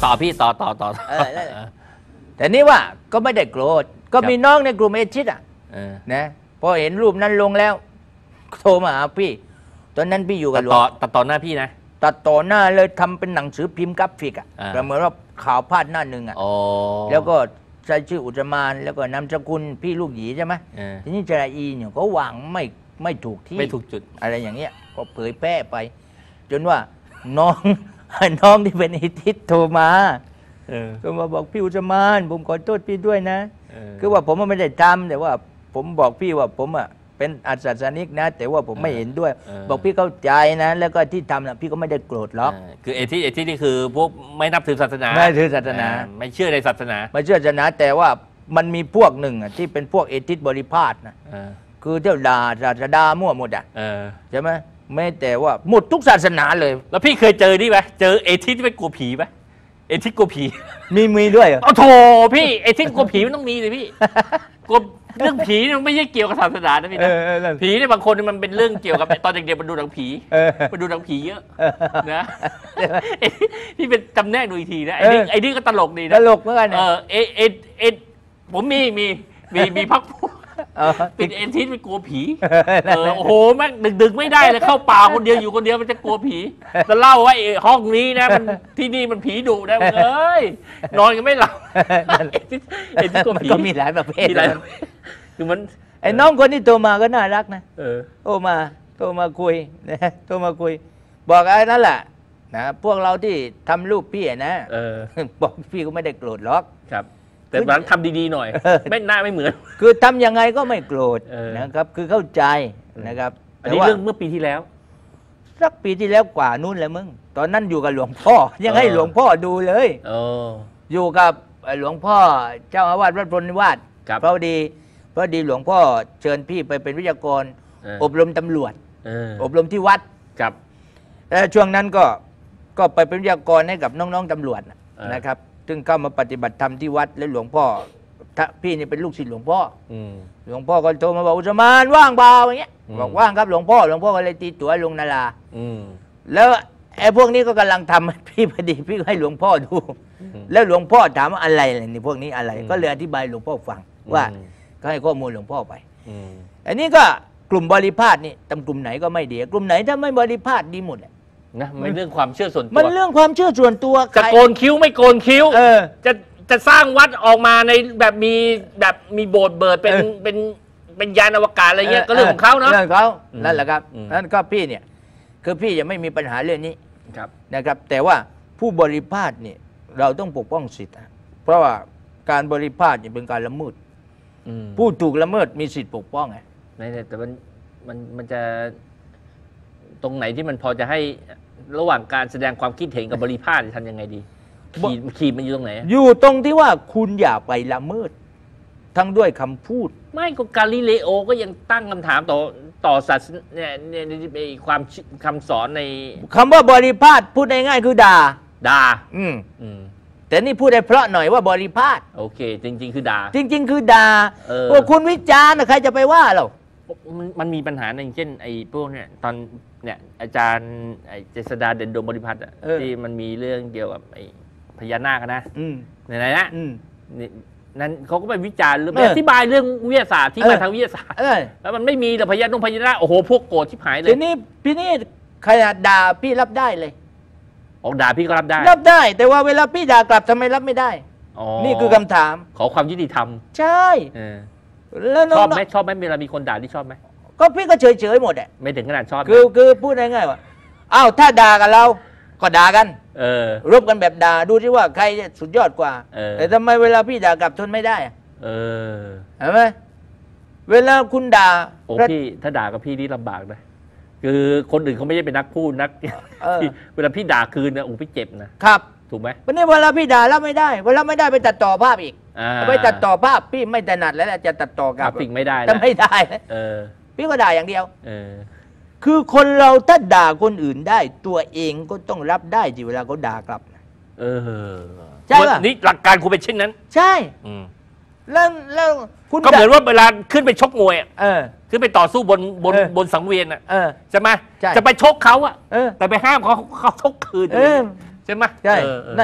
ต่อพี่ต่อต่อต่อเออแต่นี่ว่าก็ไม่ได้โกรธก็มีน้องในกลุ่มเอชิดอ่ะนะพอเห็นรูปนั้นลงแล้วโทรมาหาพี่ตอนนั้นพี่อยู่กับหลวงตัดต่อหน้าพี่นะตัดต่อหน้าเลยทำเป็นหนังสือพิมพ์กราฟิกอ่ะเหมือนว่าข่าวพาดหน้าหนึ่งอ่ะแล้วก็ใช้ชื่ออุตมานแล้วก็นามสกุลพี่ลูกหยีใช่ไหมทีนี้จราอีเนี่ยเขาวางไม่ไม่ถูกที่ไม่ถูกจุดอะไรอย่างเงี้ยก็เผยแพร่ไปจนว่าน้องน้องที่เป็นอิทธิโทรมาโทรมาบอกพี่อุตมานผมขอโทษพี่ด้วยนะคือว่าผมไม่ได้ทำแต่ว่าผมบอกพี่ว่าผมอ่ะเป็นอาศาสนิกนะแต่ว่าผมไม่เห็นด้วยบอกพี่เข้าใจนะแล้วก็ที่ทำนะพี่ก็ไม่ได้โกรธหรอกคือเอที่เอที่นี่คือพวกไม่นับถือศาสนาไม่ถือศาสนาไม่เชื่อในศาสนาไม่เชื่อศาสนาแต่ว่ามันมีพวกหนึ่งที่เป็นพวกเอทิสบริพาทนะคือเที่ยวด่าศาสดามั่วหมดอ่ะใช่ไหมไม่แต่ว่าหมดทุกศาสนาเลยแล้วพี่เคยเจอนี่ไหมเจอเอทิสที่เป็นกลัวผีไหมเอทิสกลัวผีมีมีด้วยเหรอโอ้โถพี่เอทิสกลัวผีมันต้องมีเลยพี่กลัวเรื่องผีมันไม่ใช่เกี่ยวกับศาสนานะพี่นะผีเนี่ยบางคนมันเป็นเรื่องเกี่ยวกับตอนเด็กๆมันดูหนังผีมันดูหนังผีเยอะนะพี่เป็นจำแนกดูอีกทีนะไอ้นี่ไอ้นี่ก็ตลกดีนะตลกเหมือนกันเออเอเอเอผมมีมีมีมีพักพวกเป็นเอ็นทิสไปกลัวผีเออโอ้โหแม่งดึกๆไม่ได้เลยเข้าป่าคนเดียวอยู่คนเดียวมันจะกลัวผีจะเล่าว่าห้องนี้นะมันที่นี่มันผีดุนะเอ้ยนอนกันไม่หลับเอ็นทิสกลัวผีก็มีหลายประเภทคือมันไอ้น้องคนที่โทรมาก็น่ารักนะโทรมาโทรมาคุยนะโทรมาคุยบอกไอ้นั่นแหละนะพวกเราที่ทำรูปพี่นะบอกพี่ก็ไม่ได้โกรธหรอกครับแต่บางทำดีๆหน่อยไม่หน้าไม่เหมือนคือทำยังไงก็ไม่โกรธนะครับคือเข้าใจนะครับอันนี้เรื่องเมื่อปีที่แล้วสักปีที่แล้วกว่านู้นแหละมึงตอนนั้นอยู่กับหลวงพ่อยังให้หลวงพ่อดูเลยอยู่กับหลวงพ่อเจ้าอาวาสวัดพลนิวาสพอดีพอดีหลวงพ่อเชิญพี่ไปเป็นวิทยากรอบรมตำรวจอบรมที่วัดครับแล้วช่วงนั้นก็ก็ไปเป็นวิทยากรให้กับน้องๆตำรวจนะครับซึ่งเข้ามาปฏิบัติธรรมที่วัดแล้วหลวงพ่อพี่นี่เป็นลูกศิษย์หลวงพ่อหลวงพ่อก็โทรมาบอกอุตมานว่างเปล่าอย่างเงี้ยบอกว่างครับหลวงพ่อหลวงพ่อก็เลยตีตั๋วลงนาลาแล้วไอ้พวกนี้ก็กำลังทำพี่พอดีพี่ให้หลวงพ่อดูแล้วหลวงพ่อถามว่าอะไรอะไรนี่พวกนี้อะไรก็เลยอธิบายหลวงพ่อฟังว่าก็ให้ข้อมูลหลวงพ่อไปอันนี้ก็กลุ่มบริพาทนี่ตำกลุ่มไหนก็ไม่ดีกลุ่มไหนถ้าไม่บริพาทดีหมดนะมันเรื่องความเชื่อส่วนตัวมันเรื่องความเชื่อส่วนตัวจะโกนคิ้วไม่โกนคิ้วจะจะสร้างวัดออกมาในแบบมีแบบมีโบสถ์เบิดเป็นเป็นเป็นยานอวกาศอะไรเงี้ยก็เรื่องของเขาเนาะเรื่องเขานั่นแหละครับนั่นก็พี่เนี่ยคือพี่จะไม่มีปัญหาเรื่องนี้นะครับแต่ว่าผู้บริพาทเนี่ยเราต้องปกป้องสิทธิ์เพราะว่าการบริพาทเป็นการละเมิดผู้ถูกละเมิดมีสิทธิ์ปกป้องไงแต่มันมันมันจะตรงไหนที่มันพอจะให้ระหว่างการแสดงความคิดเห็นกับบริพาททำยังไงดีขีดขีดมันอยู่ตรงไหนอยู่ตรงที่ว่าคุณอย่าไปละเมิดทั้งด้วยคำพูดไม่ก็กาลิเลโอก็ยังตั้งคำถามต่อต่อศาสนาเนี่ยในความคำสอนในคำว่าบริพาทพูดง่ายๆคือด่าด่าอืมอืมแต่นี่พูดได้เพราะหน่อยว่าบริพาทโอเคจริงๆคือด่าจริงๆคือด่าพวกคุณวิจารณ์ใครจะไปว่าเรามันมันมีปัญหาอย่างเช่นไอ้พวกเนี่ยตอนเนี่ยอาจารย์ไอ้เจษฎาเด่นดวงบริพัตรอ่ะที่มันมีเรื่องเกี่ยวกับไอ้พญานาคนะไหนๆนะนั้นเขาก็ไปวิจารณ์หรืออธิบายเรื่องวิทยาศาสตร์ที่มาทางวิทยาศาสตร์แล้วมันไม่มีแต่พญานุพญานาคโอ้โหพวกโกรธชิบหายเลยทีนี้พี่นี่ใครด่าพี่รับได้เลยออกด่าพี่ก็รับได้รับได้แต่ว่าเวลาพี่ด่ากลับทำไมรับไม่ได้นี่คือคำถามขอความยุติธรรมใช่แล้วชอบไหมชอบไหมเวลามีคนด่าที่ชอบไหมก็พี่ก็เฉยเฉยหมดอ่ะไม่ถึงขนาดชอบคือคือพูดง่ายๆว่าอ้าวถ้าด่ากันเราก็ด่ากันเออรบกันแบบด่าดูที่ว่าใครสุดยอดกว่าแต่ทำไมเวลาพี่ด่ากลับทนไม่ได้เออเห็นไหมเวลาคุณด่าโอ้พี่ถ้าด่ากับพี่นี่ลำบากนะคือคนอื่นเขาไม่ได้เป็นนักพูดนักเวลาพี่ด่าคืนนะอู้พี่เจ็บนะครับถูกไหมวันนี้เวลาพี่ด่าแล้วไม่ได้เวลาไม่ได้ไปตัดต่อภาพอีกไปตัดต่อภาพพี่ไม่ถนัดแล้วจะตัดต่อกับสิ่งไม่ได้จะไม่ได้พี่ก็ด่าอย่างเดียวคือคนเราถ้าด่าคนอื่นได้ตัวเองก็ต้องรับได้ที่เวลาเขาด่ากลับเออใช่ป่ะนี่หลักการคุณเป็นเช่นนั้นใช่แล้วแล้วคุณก็เหมือนว่าเวลาขึ้นไปชกมวยขึ้นไปต่อสู้บนบนบนสังเวียนอ่ะใช่ไหมจะไปชกเขาอ่ะแต่ไปห้ามเขาเขาชกคืนใช่ไหมใช่นั่นแหละ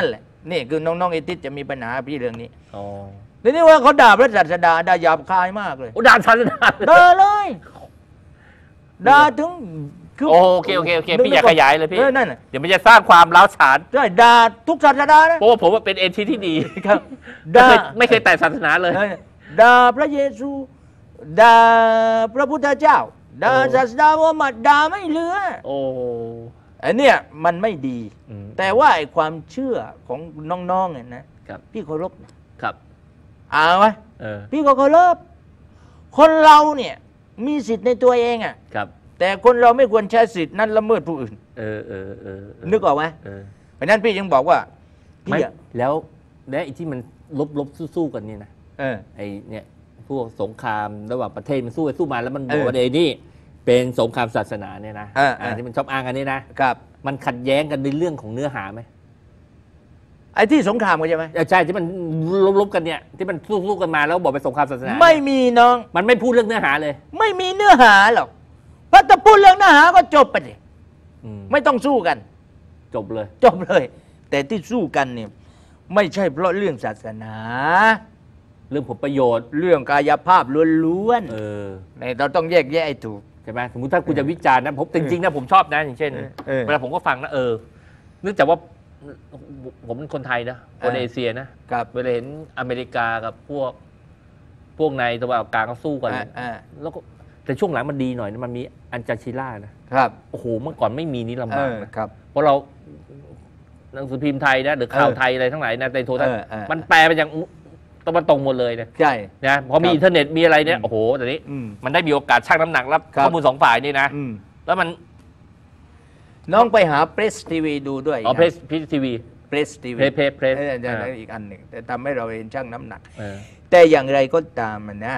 นี่คือน้องๆเอติสจะมีปัญหาพี่เรื่องนี้อ๋อทีนี้ว่าเขาด่าพระศาสดาด่าหยาบคายมากเลยโอ้ด่าศาสนาด่าเลยด่าถึงโอเคโอเคโอเคพี่อยากขยายเลยพี่เออนั่นน่ะเดี๋ยวมันจะสร้างความร้าวฉานใช่ด่าทุกศาสดานะเพราะว่าผมว่าเป็นเอทีที่ดีครับไม่ด่าเคยไม่เคยแตะศาสนาเลยเออด่าพระเยซูด่าพระพุทธเจ้าด่าโอ้ศาสดามุฮัมมัดด่าไม่เหลือโอ้อันเนี้ยมันไม่ดีอืมแต่ว่าไอ้ความเชื่อของน้องๆเนี่ยนะครับ พี่เคารพนะครับ เอาไหมเออพี่ก็เคารพคนเราเนี่ยมีสิทธิ์ในตัวเองอ่ะครับแต่คนเราไม่ควรใช้สิทธิ์นั้นละเมิดผู้อื่นเออเออเออเนึกออกไหมเออเพราะฉะนั้นพี่จึงบอกว่าไม่พี่อะแล้วแล้วไอ้ที่มันลบลบสู้ๆกันนี่นะเออไอ้เนี่ยพวกสงครามระหว่างประเทศมันสู้ไปสู้มาแล้วมันบเออกอว่าเดนี่เป็นสงครามศาสนาเนี่ยนะเออเออที่มันชอบอ้างกันนี่นะครับ มันขัดแย้งกันในเรื่องของเนื้อหาไหมไอ้ที่สงครามกันใช่ไหมเออใช่ที่มันลบๆกันเนี่ยที่มันสู้ๆกันมาแล้วบอกเป็นสงครามศาสนาไม่มีน้องมันไม่พูดเรื่องเนื้อหาเลยไม่มีเนื้อหาหรอกเพราะถ้าพูดเรื่องเนื้อหาก็จบไปดิอืมไม่ต้องสู้กันจบเลยจบเลย แต่ที่สู้กันเนี่ยไม่ใช่เพราะเรื่องศาสนาเรื่องผลประโยชน์เรื่องกายภาพล้วนเออๆเนี่ยเราต้องแยกแยะให้ถูกใช่ไหมสมมติถ้าคุณจะวิจารณ์นะผมจริงๆนะผมชอบนะอย่างเช่นเออเออเวลาผมก็ฟังนะเออเนื่องจากว่าผมเป็นคนไทยนะคนเออเอเชียนะครับ เวลาเห็นอเมริกากับพวกพวกในตะวันออกกลางก็สู้กันอ่าอ่าแล้วก็แต่ช่วงหลังมันดีหน่อยนะมันมีอันจาชิล่านะครับ โอ้โหเมื่อก่อนไม่มีนี่ลำากเอบอนะครับ เพราะเราหนังสือพิมพ์ไทยนะหรือข่าวเออไทยอะไรทั้งหลายนะในโทรทัศน์เออเออมันแปลไปอย่างตะวันตกหมดเลยนะใช่นะพอมีครับอินเทอร์เน็ตมีอะไรเนี่ยอืมโอ้โหแต่นี้อืมมันได้มีโอกาสชั่งน้ำหนักรับครับข้อมูลสองฝ่ายนี่นะอืมแล้วมันน้องไปหาเพรสทีวีดูด้วยอ๋อเพรสพีทีวีเพรสทีวีเพรสเพรสเพรสเออจะอ่าอีกอันหนึ่งแต่ทำให้เราเห็นช่างน้ำหนักเออแต่อย่างไรก็ตามมันนะ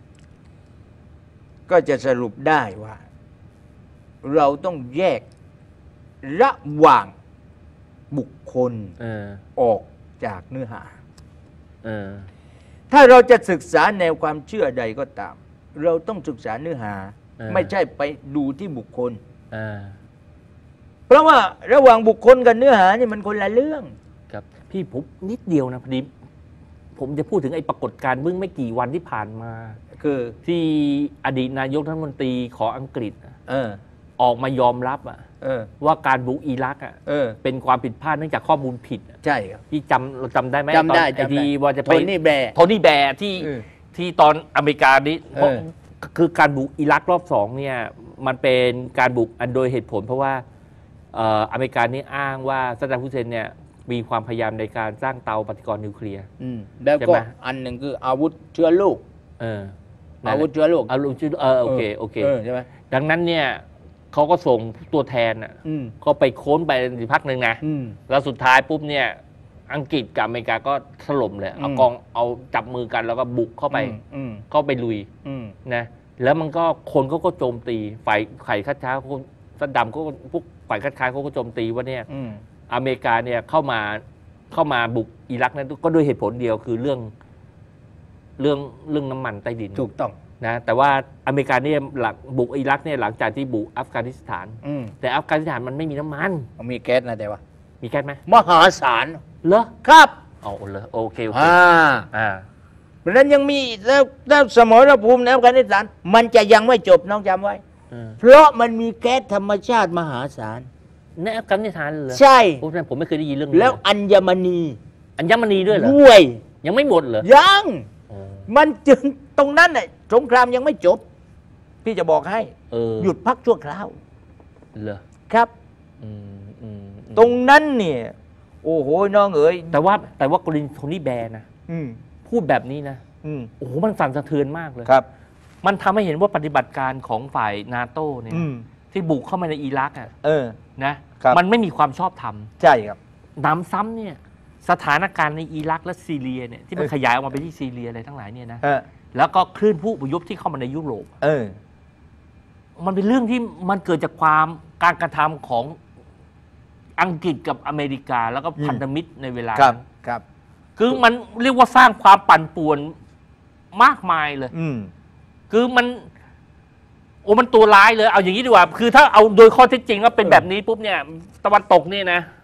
ก็จะสรุปได้ว่า เราต้องแยกระหว่างบุคคลเออออกจากเนื้อหาเออถ้าเราจะศึกษาแนวความเชื่อใดก็ตาม เราต้องศึกษาเนื้อหาเออไม่ใช่ไปดูที่บุคคลเออเพราะว่าระหว่างบุคคลกับเนื้อหานี่มันคนละเรื่องครับพี่ผมนิดเดียวนะพอดีผมจะพูดถึงไอ้ปรากฏการณ์เมื่อไม่กี่วันที่ผ่านมาคือที่อดีตนายกรัฐมนตรีของอังกฤษอะเออออกมายอมรับอะเออว่าการบุกอิรักอะเออเป็นความผิดพลาดเนื่องจากข้อมูลผิดอะใช่ครับพี่จำเราจำได้ไหมจำได้ตอนไอ้จำได้ที่ว่าจะโทไปนี่แบร์โทนี่แบร์ที่เออที่ตอนอเมริกานี้เพราะเออคือการบุกอิรักรอบสองเนี่ยมันเป็นการบุกอันโดยเหตุผล เพราะว่าเอ่ออเมริกานี่อ้างว่าซัดดัมฮุสเซนเนี่ยมีความพยายามในการสร้างเตาปฏิกรณ์นิวเคลียร์อืมแล้วใช่ก็ไหมอันหนึ่งคืออาวุธเชื้อโรคเออนั่นอาแหละวุธเชื้อโรคเอาลงชื่อเออโอเคโอเคเออใช่ไหมดังนั้นเนี่ยเขาก็ส่งตัวแทนอ่ะอืมก็ไปค้นไปสักพักหนึ่งนะอืมแล้วสุดท้ายปุ๊บเนี่ยอังกฤษกับอเมริกาก็ถล่มเลยเอาอืมกองเอาจับมือกันแล้วก็บุกเข้าไปอืมเข้าไปลุยอืมนะแล้วมันก็คนเขาก็โจมตีฝ่ายฝ่ายคัดค้านคนซัดดัมก็พวกฝ่ายคัดค้านเขาก็โจมตีว่าเนี่ยอืมอเมริกาเนี่ยเข้ามาเข้ามาบุกอิรักนั้นก็ด้วยเหตุผลเดียวคือเรื่องเรื่องเรื่องน้ำมันใต้ดินถูกต้องนะแต่ว่าอเมริกาเนี่ยหลักบุกอิรักเนี่ยหลังจากที่บุกอัฟกานิสถานอืมแต่อัฟกานิสถานมันไม่มีน้ำมันมีแก๊สนะแต่ว่ามีแก๊สไหมมหาศาลเหรอครับอ๋อเหรอโอเคโอเคอ่าอ่าเพราะฉะนั้นยังมีแล้วแล้วสมรภูมิในอัฟกานิสถานมันจะยังไม่จบน้องจำไว้เออเพราะมันมีแก๊สธรรมชาติมหาศาลในอัฟกานิสถานเหรอใช่โอ้ยผมไม่เคยได้ยินเรื่องนี้แล้วอัญมณีอัญมณีด้วยเหรอด้วยยังไม่หมดเหรอยังอ๋อมันจึงตรงนั้นน่ะสงครามยังไม่จบ พี่จะบอกให้เออหยุดพักชั่วคราวเหรอครับอืมอืมอืมตรงนั้นเนี่ย โอ้โหน้องเอ๋ยแต่ว่าแต่ว่ากรณีโทนี่แบร์นะอืมพูดแบบนี้นะอืมโอ้โหมันสั่นสะเทือนมากเลยครับมันทำให้เห็นว่าปฏิบัติการของฝ่ายนาโต้เนี่ยอืมที่บุกเข้ามาในอิรักอ่ะเออนะครับ มันไม่มีความชอบธรรมใช่ครับน้ำซ้ำเนี่ยสถานการณ์ในอิรักและซีเรียเนี่ยที่มันเออขยายออกมาไปที่ซีเรียอะไรทั้งหลายเนี่ยนะเออแล้วก็คลื่นผู้อพยพที่เข้ามาในยุโรปเออมันเป็นเรื่องที่มันเกิดจากความการกระทำของอังกฤษกับอเมริกา แล้วก็พันธมิตรในเวลาครับนั้นครับคือมันเรียกว่าสร้างความปั่นป่วนมากมายเลยอืมคือมันโอ้มันตัวร้ายเลยเอาอย่างนี้ดีกว่า คือถ้าเอาโดยข้อเท็จจริงว่าเป็นแบบนี้ปุ๊บเนี่ยตะวันตกนี่นะ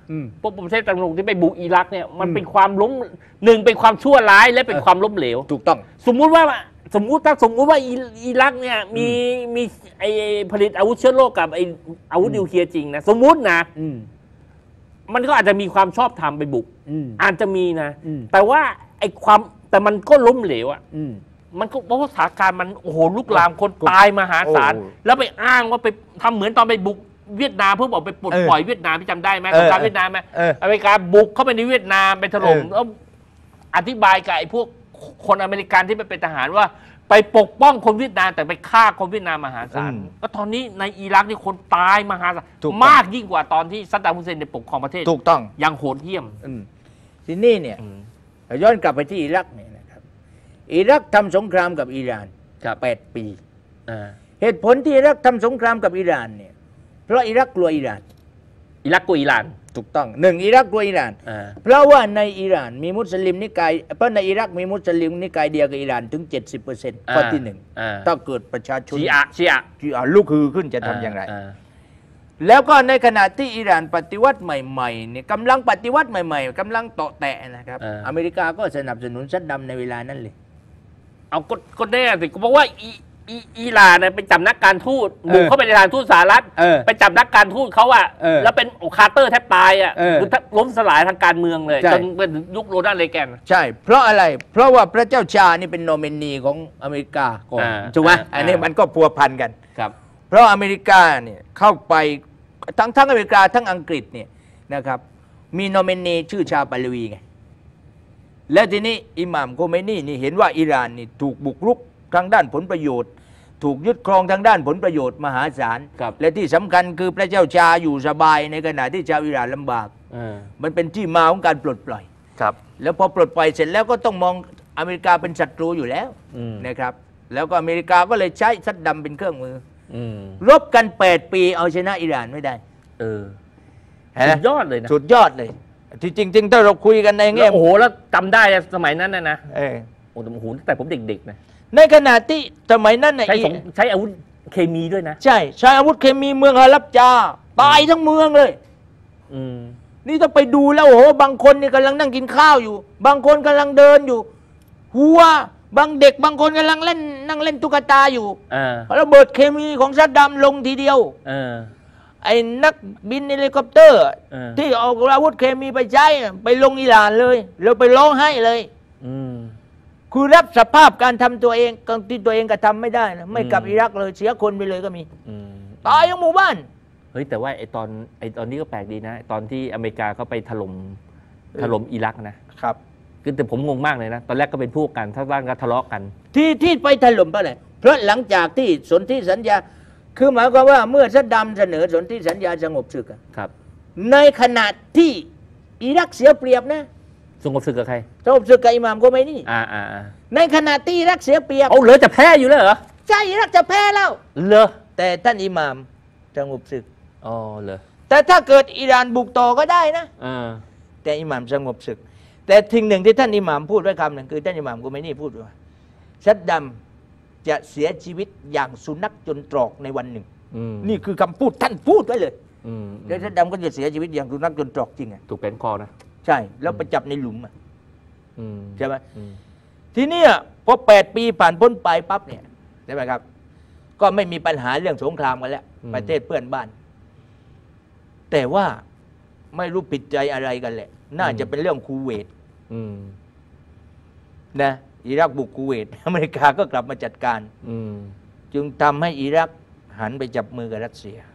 พวกประเทศตะวันตกที่ไปบุกอิรักเนี่ยมันเป็นความล้มหนึ่งเป็นความชั่วร้ายและเป็นความล้มเหลวถูกต้องสมมุติว่าสมมุติถ้าสมมุติว่าอิรักเนี่ยมีมีไอผลิตอาวุธเชื้อโรคกับไออาวุธนิวเคลียร์จริงนะสมมุตินะมันก็อาจจะมีความชอบธรรมไปบุกอาจจะมีนะแต่ว่าไอความแต่มันก็ล้มเหลวอ่ะมันก็เพราะว่าสถานการณ์มันโอ้โหลุกลามคนตายมหาศาลแล้วไปอ้างว่าไปทำเหมือนตอนไปบุกเวียดนามเพื่อบอกไปปลดปล่อยเวียดนามที่จำได้ไหมสงครามเวียดนามไหมอเมริกาบุกเข้าไปในเวียดนามไปถล่มแล้วอธิบายกับไอ้พวกคนอเมริกันที่ไปเป็นทหารว่าไปปกป้องคนเวียดนามแต่ไปฆ่าคนเวียดนามมหาศาลก็ตอนนี้ในอิรักนี่คนตายมหาศาลมากยิ่งกว่าตอนที่ซัดดัม ฮุสเซนปกครองประเทศถูกต้องยังโหดเหี้ยมทีนี้เนี่ยย้อนกลับไปที่อิรักเนี่ยนะครับอิรักทำสงครามกับอิหร่านแปดปีเหตุผลที่อิรักทำสงครามกับอิหร่านเนี่ยเพราะอิรักกลัวอิหร่านอิรักกลัวอิหร่านถูกต้องหนึ่งอิรักกลัวอิหร่านเพราะว่าในอิหร่านมีมุสลิมนิกายเพราะในอิรักมีมุสลิมนิกายเดียวกับอิหร่านถึง เจ็ดสิบเปอร์เซ็นต์ ข้อที่หนึ่งถ้าเกิดประชาชนชีอะชีอะชีอะลุกฮือขึ้นจะทำอย่างไรแล้วก็ในขณะที่อิหร่านปฏิวัติใหม่ๆเนี่ยกำลังปฏิวัติใหม่ๆกำลังเตาะแตะนะครับอเมริกาก็สนับสนุนซัดดัมในเวลานั้นเลยเอาก็แน่สิเพราะว่าอิหร่านเนี่ยไปจับนักการทูตบุกเข้าไปในสถานทูตสหรัฐไปจับนักการทูตเขาอะแล้วเป็นโอคาร์เตอร์แทบตายอะคือล้มสลายทางการเมืองเลยจนเป็นยุคโรนัลด์ เรแกนใช่เพราะอะไรเพราะว่าพระเจ้าชานี่เป็นโนมินีของอเมริกาก่อนถูกไหมอันนี้มันก็พัวพันกันครับเพราะอเมริกาเนี่ยเข้าไปทั้งทั้งอเมริกาทั้งอังกฤษเนี่ยนะครับมีโนมินีชื่อชาปาลวีไงและทีนี้อิหม่ามโคเมนีนี่เห็นว่าอิหร่านนี่ถูกบุกรุกทางด้านผลประโยชน์ถูกยึดครองทางด้านผลประโยชน์มหาศาลและที่สำคัญคือพระเจ้าชาอยู่สบายในขณะที่ชาวอิหร่านลำบากมันเป็นที่มาของการปลดปล่อยครับแล้วพอปลดปล่อยเสร็จแล้วก็ต้องมองอเมริกาเป็นศัตรูอยู่แล้วนะครับแล้วก็อเมริกาก็เลยใช้ซัดดัมเป็นเครื่องมือรบกันแปดปีเอาชนะอิหร่านไม่ได้เออสุดยอดเลยนะสุดยอดเลยที่จริงๆถ้าเราคุยกันในแง่โอ้โหแล้วจำได้สมัยนั้นนะนะเออโอ้โหแต่ผมเด็กๆนะในขณะที่สมัยนั้นใช้ใช้อาวุธเคมีด้วยนะใช่ใช้อาวุธเคมีเมืองฮาลับจาตายทั้งเมืองเลยอืมนี่ต้องไปดูแล้วโอ้โหบางคนนี่กำลังนั่งกินข้าวอยู่บางคนกำลังเดินอยู่หัวบางเด็กบางคนกำลังเล่นนั่งเล่นตุ๊กตาอยู่ระเบิดเคมีของซัดดัมลงทีเดียวไอ้นักบินเฮลิคอปเตอร์ที่เอาอาวุธเคมีไปใช้ไปลงอิหร่านเลยแล้วไปร้องไห้เลยคือรับสภาพการทำตัวเองที่ตัวเองก็ทำไม่ได้นะไม่กลับอิรักเลยเสียคนไปเลยก็มีตายทั้งหมู่บ้านเฮ้ยแต่ว่าไอ้ตอนไอ้ตอนนี้ก็แปลกดีนะตอนที่อเมริกาเขาไปถล่มถล่มอิรักนะครับคือแต่ผมงงมากเลยนะตอนแรกก็เป็นพวกกันทั้งบ้านก็ทะเลาะกันที่ที่ไปถล่มเพราะอะไรเพราะหลังจากที่สนธิสัญญาคือหมายความว่าเมื่อซัดดัมเสนอสนธิสัญญาสงบศึกครับในขณะที่อิรักเสียเปรียบนะสงบศึกกับใครสงบศึกกับอิหม่ามโคเมนีอ่าอ่าในขณะที่อิรักเสียเปรียบเอาเหลือจะแพ้อยู่เลยเหรอใช่อิรักจะแพ้แล้วเหรอแต่ท่านอิหม่ามสงบศึกอ๋อเหรอแต่ถ้าเกิดอิหร่านบุกต่อก็ได้นะอ่าแต่อิหม่ามสงบศึกแต่ทิ้งหนึ่งที่ท่านอิหม่ามพูดไว้คำหนึ่งคือท่านอิหม่ามโคเมนีพูดว่าซัดดัมจะเสียชีวิตอย่างสุนัขจนตรอกในวันหนึ่งนี่คือคำพูดท่านพูดไว้เลยแล้วซัดดัมก็จะเสียชีวิตอย่างสุนัขจนตรอกจริงอ่ะถูกเป็นคอนะใช่แล้วไปจับในหลุมอ่ะใช่ไหมทีนี้พอแปดปีผ่านพ้นไปปั๊บเนี่ยใช่ไหมครับก็ไม่มีปัญหาเรื่องสงครามกันแล้วประเทศเพื่อนบ้านแต่ว่าไม่รู้ผิดใจอะไรกันแหละน่าจะเป็นเรื่องคูเวตนะอิรักบุกคูเวตอเมริกาก็กลับมาจัดการจึงทำให้อิรักหันไปจับมือกับรัสเซีย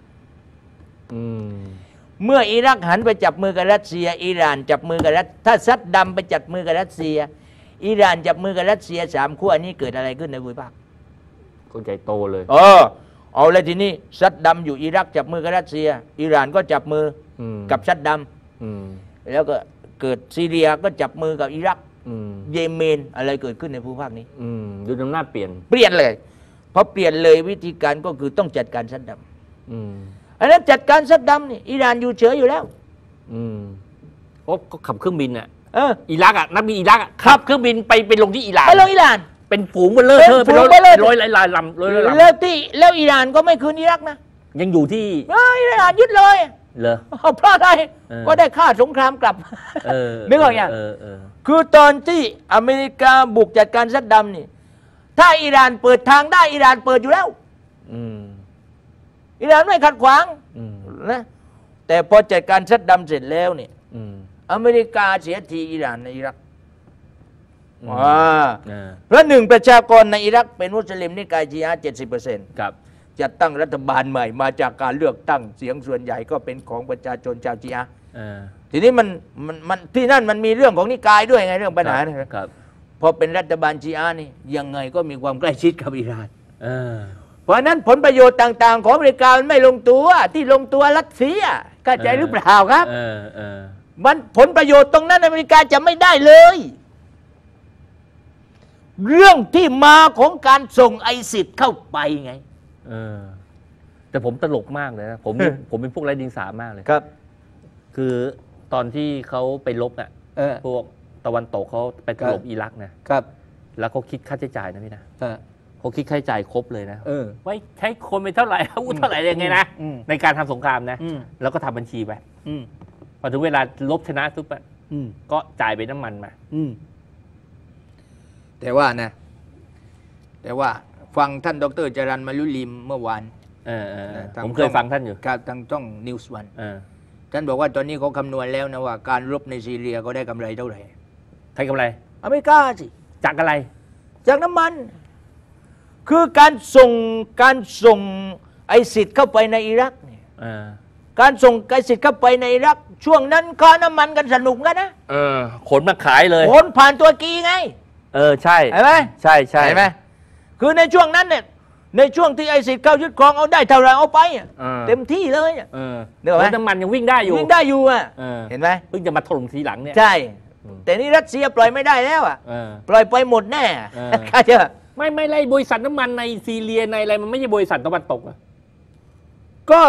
เมื่ออิรักหันไปจับมือกับรัสเซียอิหร่านจับมือกับรัสถ้าซัดดัมไปจับมือกับรัสเซียอิหร่านจับมือกับรัสเซียสามขั้วนี้เกิดอะไรขึ้นในภูมิภาคคนใจโตเลยเออเอาเลยทีนี้ซัดดัมอยู่อิรักจับมือกับรัสเซียอิหร่านก็จับมือกับซัดดัมแล้วก็เกิดซีเรียก็จับมือกับอิรักเยเมนอะไรเกิดขึ้นในภูมิภาคนี้ดูอำนาจเปลี่ยนเปลี่ยนเลยพอเปลี่ยนเลยวิธีการก็คือต้องจัดการซัดดัมอันนั้นจัดการซัดดัมนี่อิหร่านอยู่เฉยอยู่แล้วอืมโอ้ก็ขับเครื่องบินอ่ะเอออิรักอ่ะนักบินอิรักขับเครื่องบินไปไปลงที่อิหร่านไปลงอิหร่านเป็นฝูงเบลเลอร์เธอเป็นร้อยร้อยลายลำร้อยลำแล้วที่แล้วอิหร่านก็ไม่คืนอิรักนะยังอยู่ที่อิหร่านยึดเลยเหรอเอาเพราะอะไรก็ได้ค่าสงครามกลับนึกออกยังคือตอนที่อเมริกาบุกจัดการซัดดัมนี่ถ้าอิหร่านเปิดทางได้อิหร่านเปิดอยู่แล้วอิหร่านไม่ขัดขวางนะแต่พอจัดการซัดดัมเสร็จแล้วเนี่ยอเมริกาเสียทีอิหร่านในอิรักว้าเพราะหนึ่งประชากรในอิรักเป็นมุสลิมนิกายชีอะห์เจ็ดสิบเปอร์เซ็นต์ครับจัดตั้งรัฐบาลใหม่มาจากการเลือกตั้งเสียงส่วนใหญ่ก็เป็นของประชาชนชาวชีอะห์ทีนี้มันมันมันที่นั่นมันมีเรื่องของนิกายด้วยไงเรื่องปัญหานะครับพอเป็นรัฐบาลชีอะห์นี่ยังไงก็มีความใกล้ชิดกับอิหร่านเพราะนั้นผลประโยชน์ต่างๆของอเมริกามันไม่ลงตัวที่ลงตัวรัสเซียเข้าใจหรือเปล่าครับมันผลประโยชน์ตรงนั้นอเมริกาจะไม่ได้เลยเรื่องที่มาของการส่งไอซิสเข้าไปไงเออแต่ผมตลกมากเลยนะผมผมเป็นพวกไร้ดิงสามากเลยครับคือตอนที่เขาไปลบอ่ะพวกตะวันตกเขาไปถล่มอิรักนะครับแล้วเขาคิดค่าใช้จ่ายนะพี่นะเขาคิดค่าใช้จ่ายครบเลยนะไว้ใช้คนไปเท่าไหร่อาวุธเท่าไหร่ยังไงนะในการทำสงครามนะแล้วก็ทำบัญชีไปพอถึงเวลาลบชนะทุกแบบก็จ่ายไปน้ำมันมาแต่ว่านะแต่ว่าฟังท่านดรจรัญมาลุลิมเมื่อวานผมเคยฟังท่านอยู่ครับทางช่องนิวส์วันท่านบอกว่าตอนนี้เขาคำนวณแล้วนะว่าการรบในซีเรียก็ได้กำไรเท่าไหร่ใครกำไรอเมริกาสิจากอะไรจากน้ำมันคือการส่งการส่งไอซิสเข้าไปในอิรักเนี่ยการส่งไอซิสเข้าไปในอิรักช่วงนั้นค่าน้ำมันกันสนุกกันนะเออขนมาขายเลยขนผ่านตัวกีไงเออใช่เห็นไหมใช่ใช่เห็นไหมคือในช่วงนั้นเนี่ยในช่วงที่ไอซิสเข้ายึดครองเอาได้เท่าไรเอาไปเต็มที่เลยเดี๋ยวน้ำมันยังวิ่งได้อยู่วิ่งได้อยู่อ่ะเห็นไหมเพิ่งจะมาถล่มทีหลังเนี่ยใช่แต่นี่รัสเซียปล่อยไม่ได้แล้วอ่ะปล่อยไปหมดแน่ข้าเจอไม่ไม่ไล่บริษัทน้ำมันในซีเรียในอะไรมันไม่ใช่บริษัทตะวันตกอ่ะก็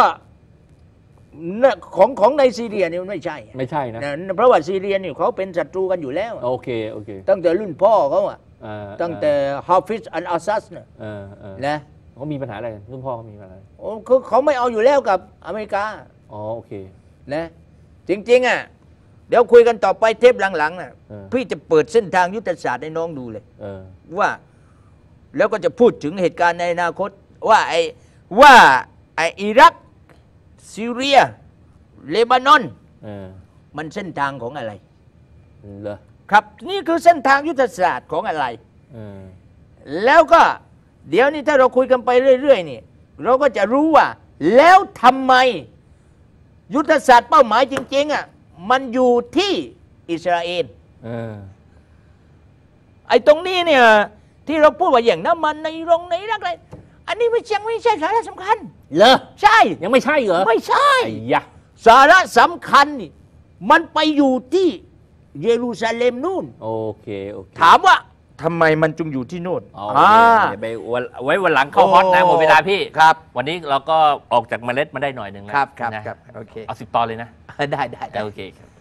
ของของในซีเรียนี่มันไม่ใช่ไม่ใช่นะเพราะว่าซีเรียนี่เขาเป็นศัตรูกันอยู่แล้วโอเคโอเคตั้งแต่รุ่นพ่อเขาอ่ะตั้งแต่ฮาฟิซอัลอาซัสเนี่ยนะเขามีปัญหาอะไรรุ่นพ่อเขามีปัญหาโอ้คือเขาไม่เอาอยู่แล้วกับอเมริกาอ๋อโอเคนะจริงๆอ่ะเดี๋ยวคุยกันต่อไปเทปหลังๆน่ะพี่จะเปิดเส้นทางยุทธศาสตร์ให้น้องดูเลยว่าแล้วก็จะพูดถึงเหตุการณ์ในอนาคตว่าไอ้ว่าไอ้อิรักซีเรียเลบานอนมันเส้นทางของอะไรเหรอครับนี่คือเส้นทางยุทธศาสตร์ของอะไรแล้วก็เดี๋ยวนี้ถ้าเราคุยกันไปเรื่อยๆนี่เราก็จะรู้ว่าแล้วทำไมยุทธศาสตร์เป้าหมายจริงๆอ่ะมันอยู่ที่อิสราเอลไอ้ตรงนี้เนี่ยที่เราพูดว่าอย่างน้ำมันในโรงในรักอะไรอันนี้ไม่ยังไม่ใช่สาระสำคัญเหรอใช่ยังไม่ใช่เหรอไม่ใช่ไอ้ยะสาระสำคัญนี่มันไปอยู่ที่เยรูซาเล็มนู่นโอเคโอเคถามว่าทำไมมันจึงอยู่ที่โน่นอ่าไปไว้วันหลังเข้าฮอตนะหมดเวลาพี่ครับวันนี้เราก็ออกจากเมล็ดมาได้หน่อยหนึ่งแล้วครับครับโอเคเอาสิบตอนเลยนะได้ได้โอเคครับ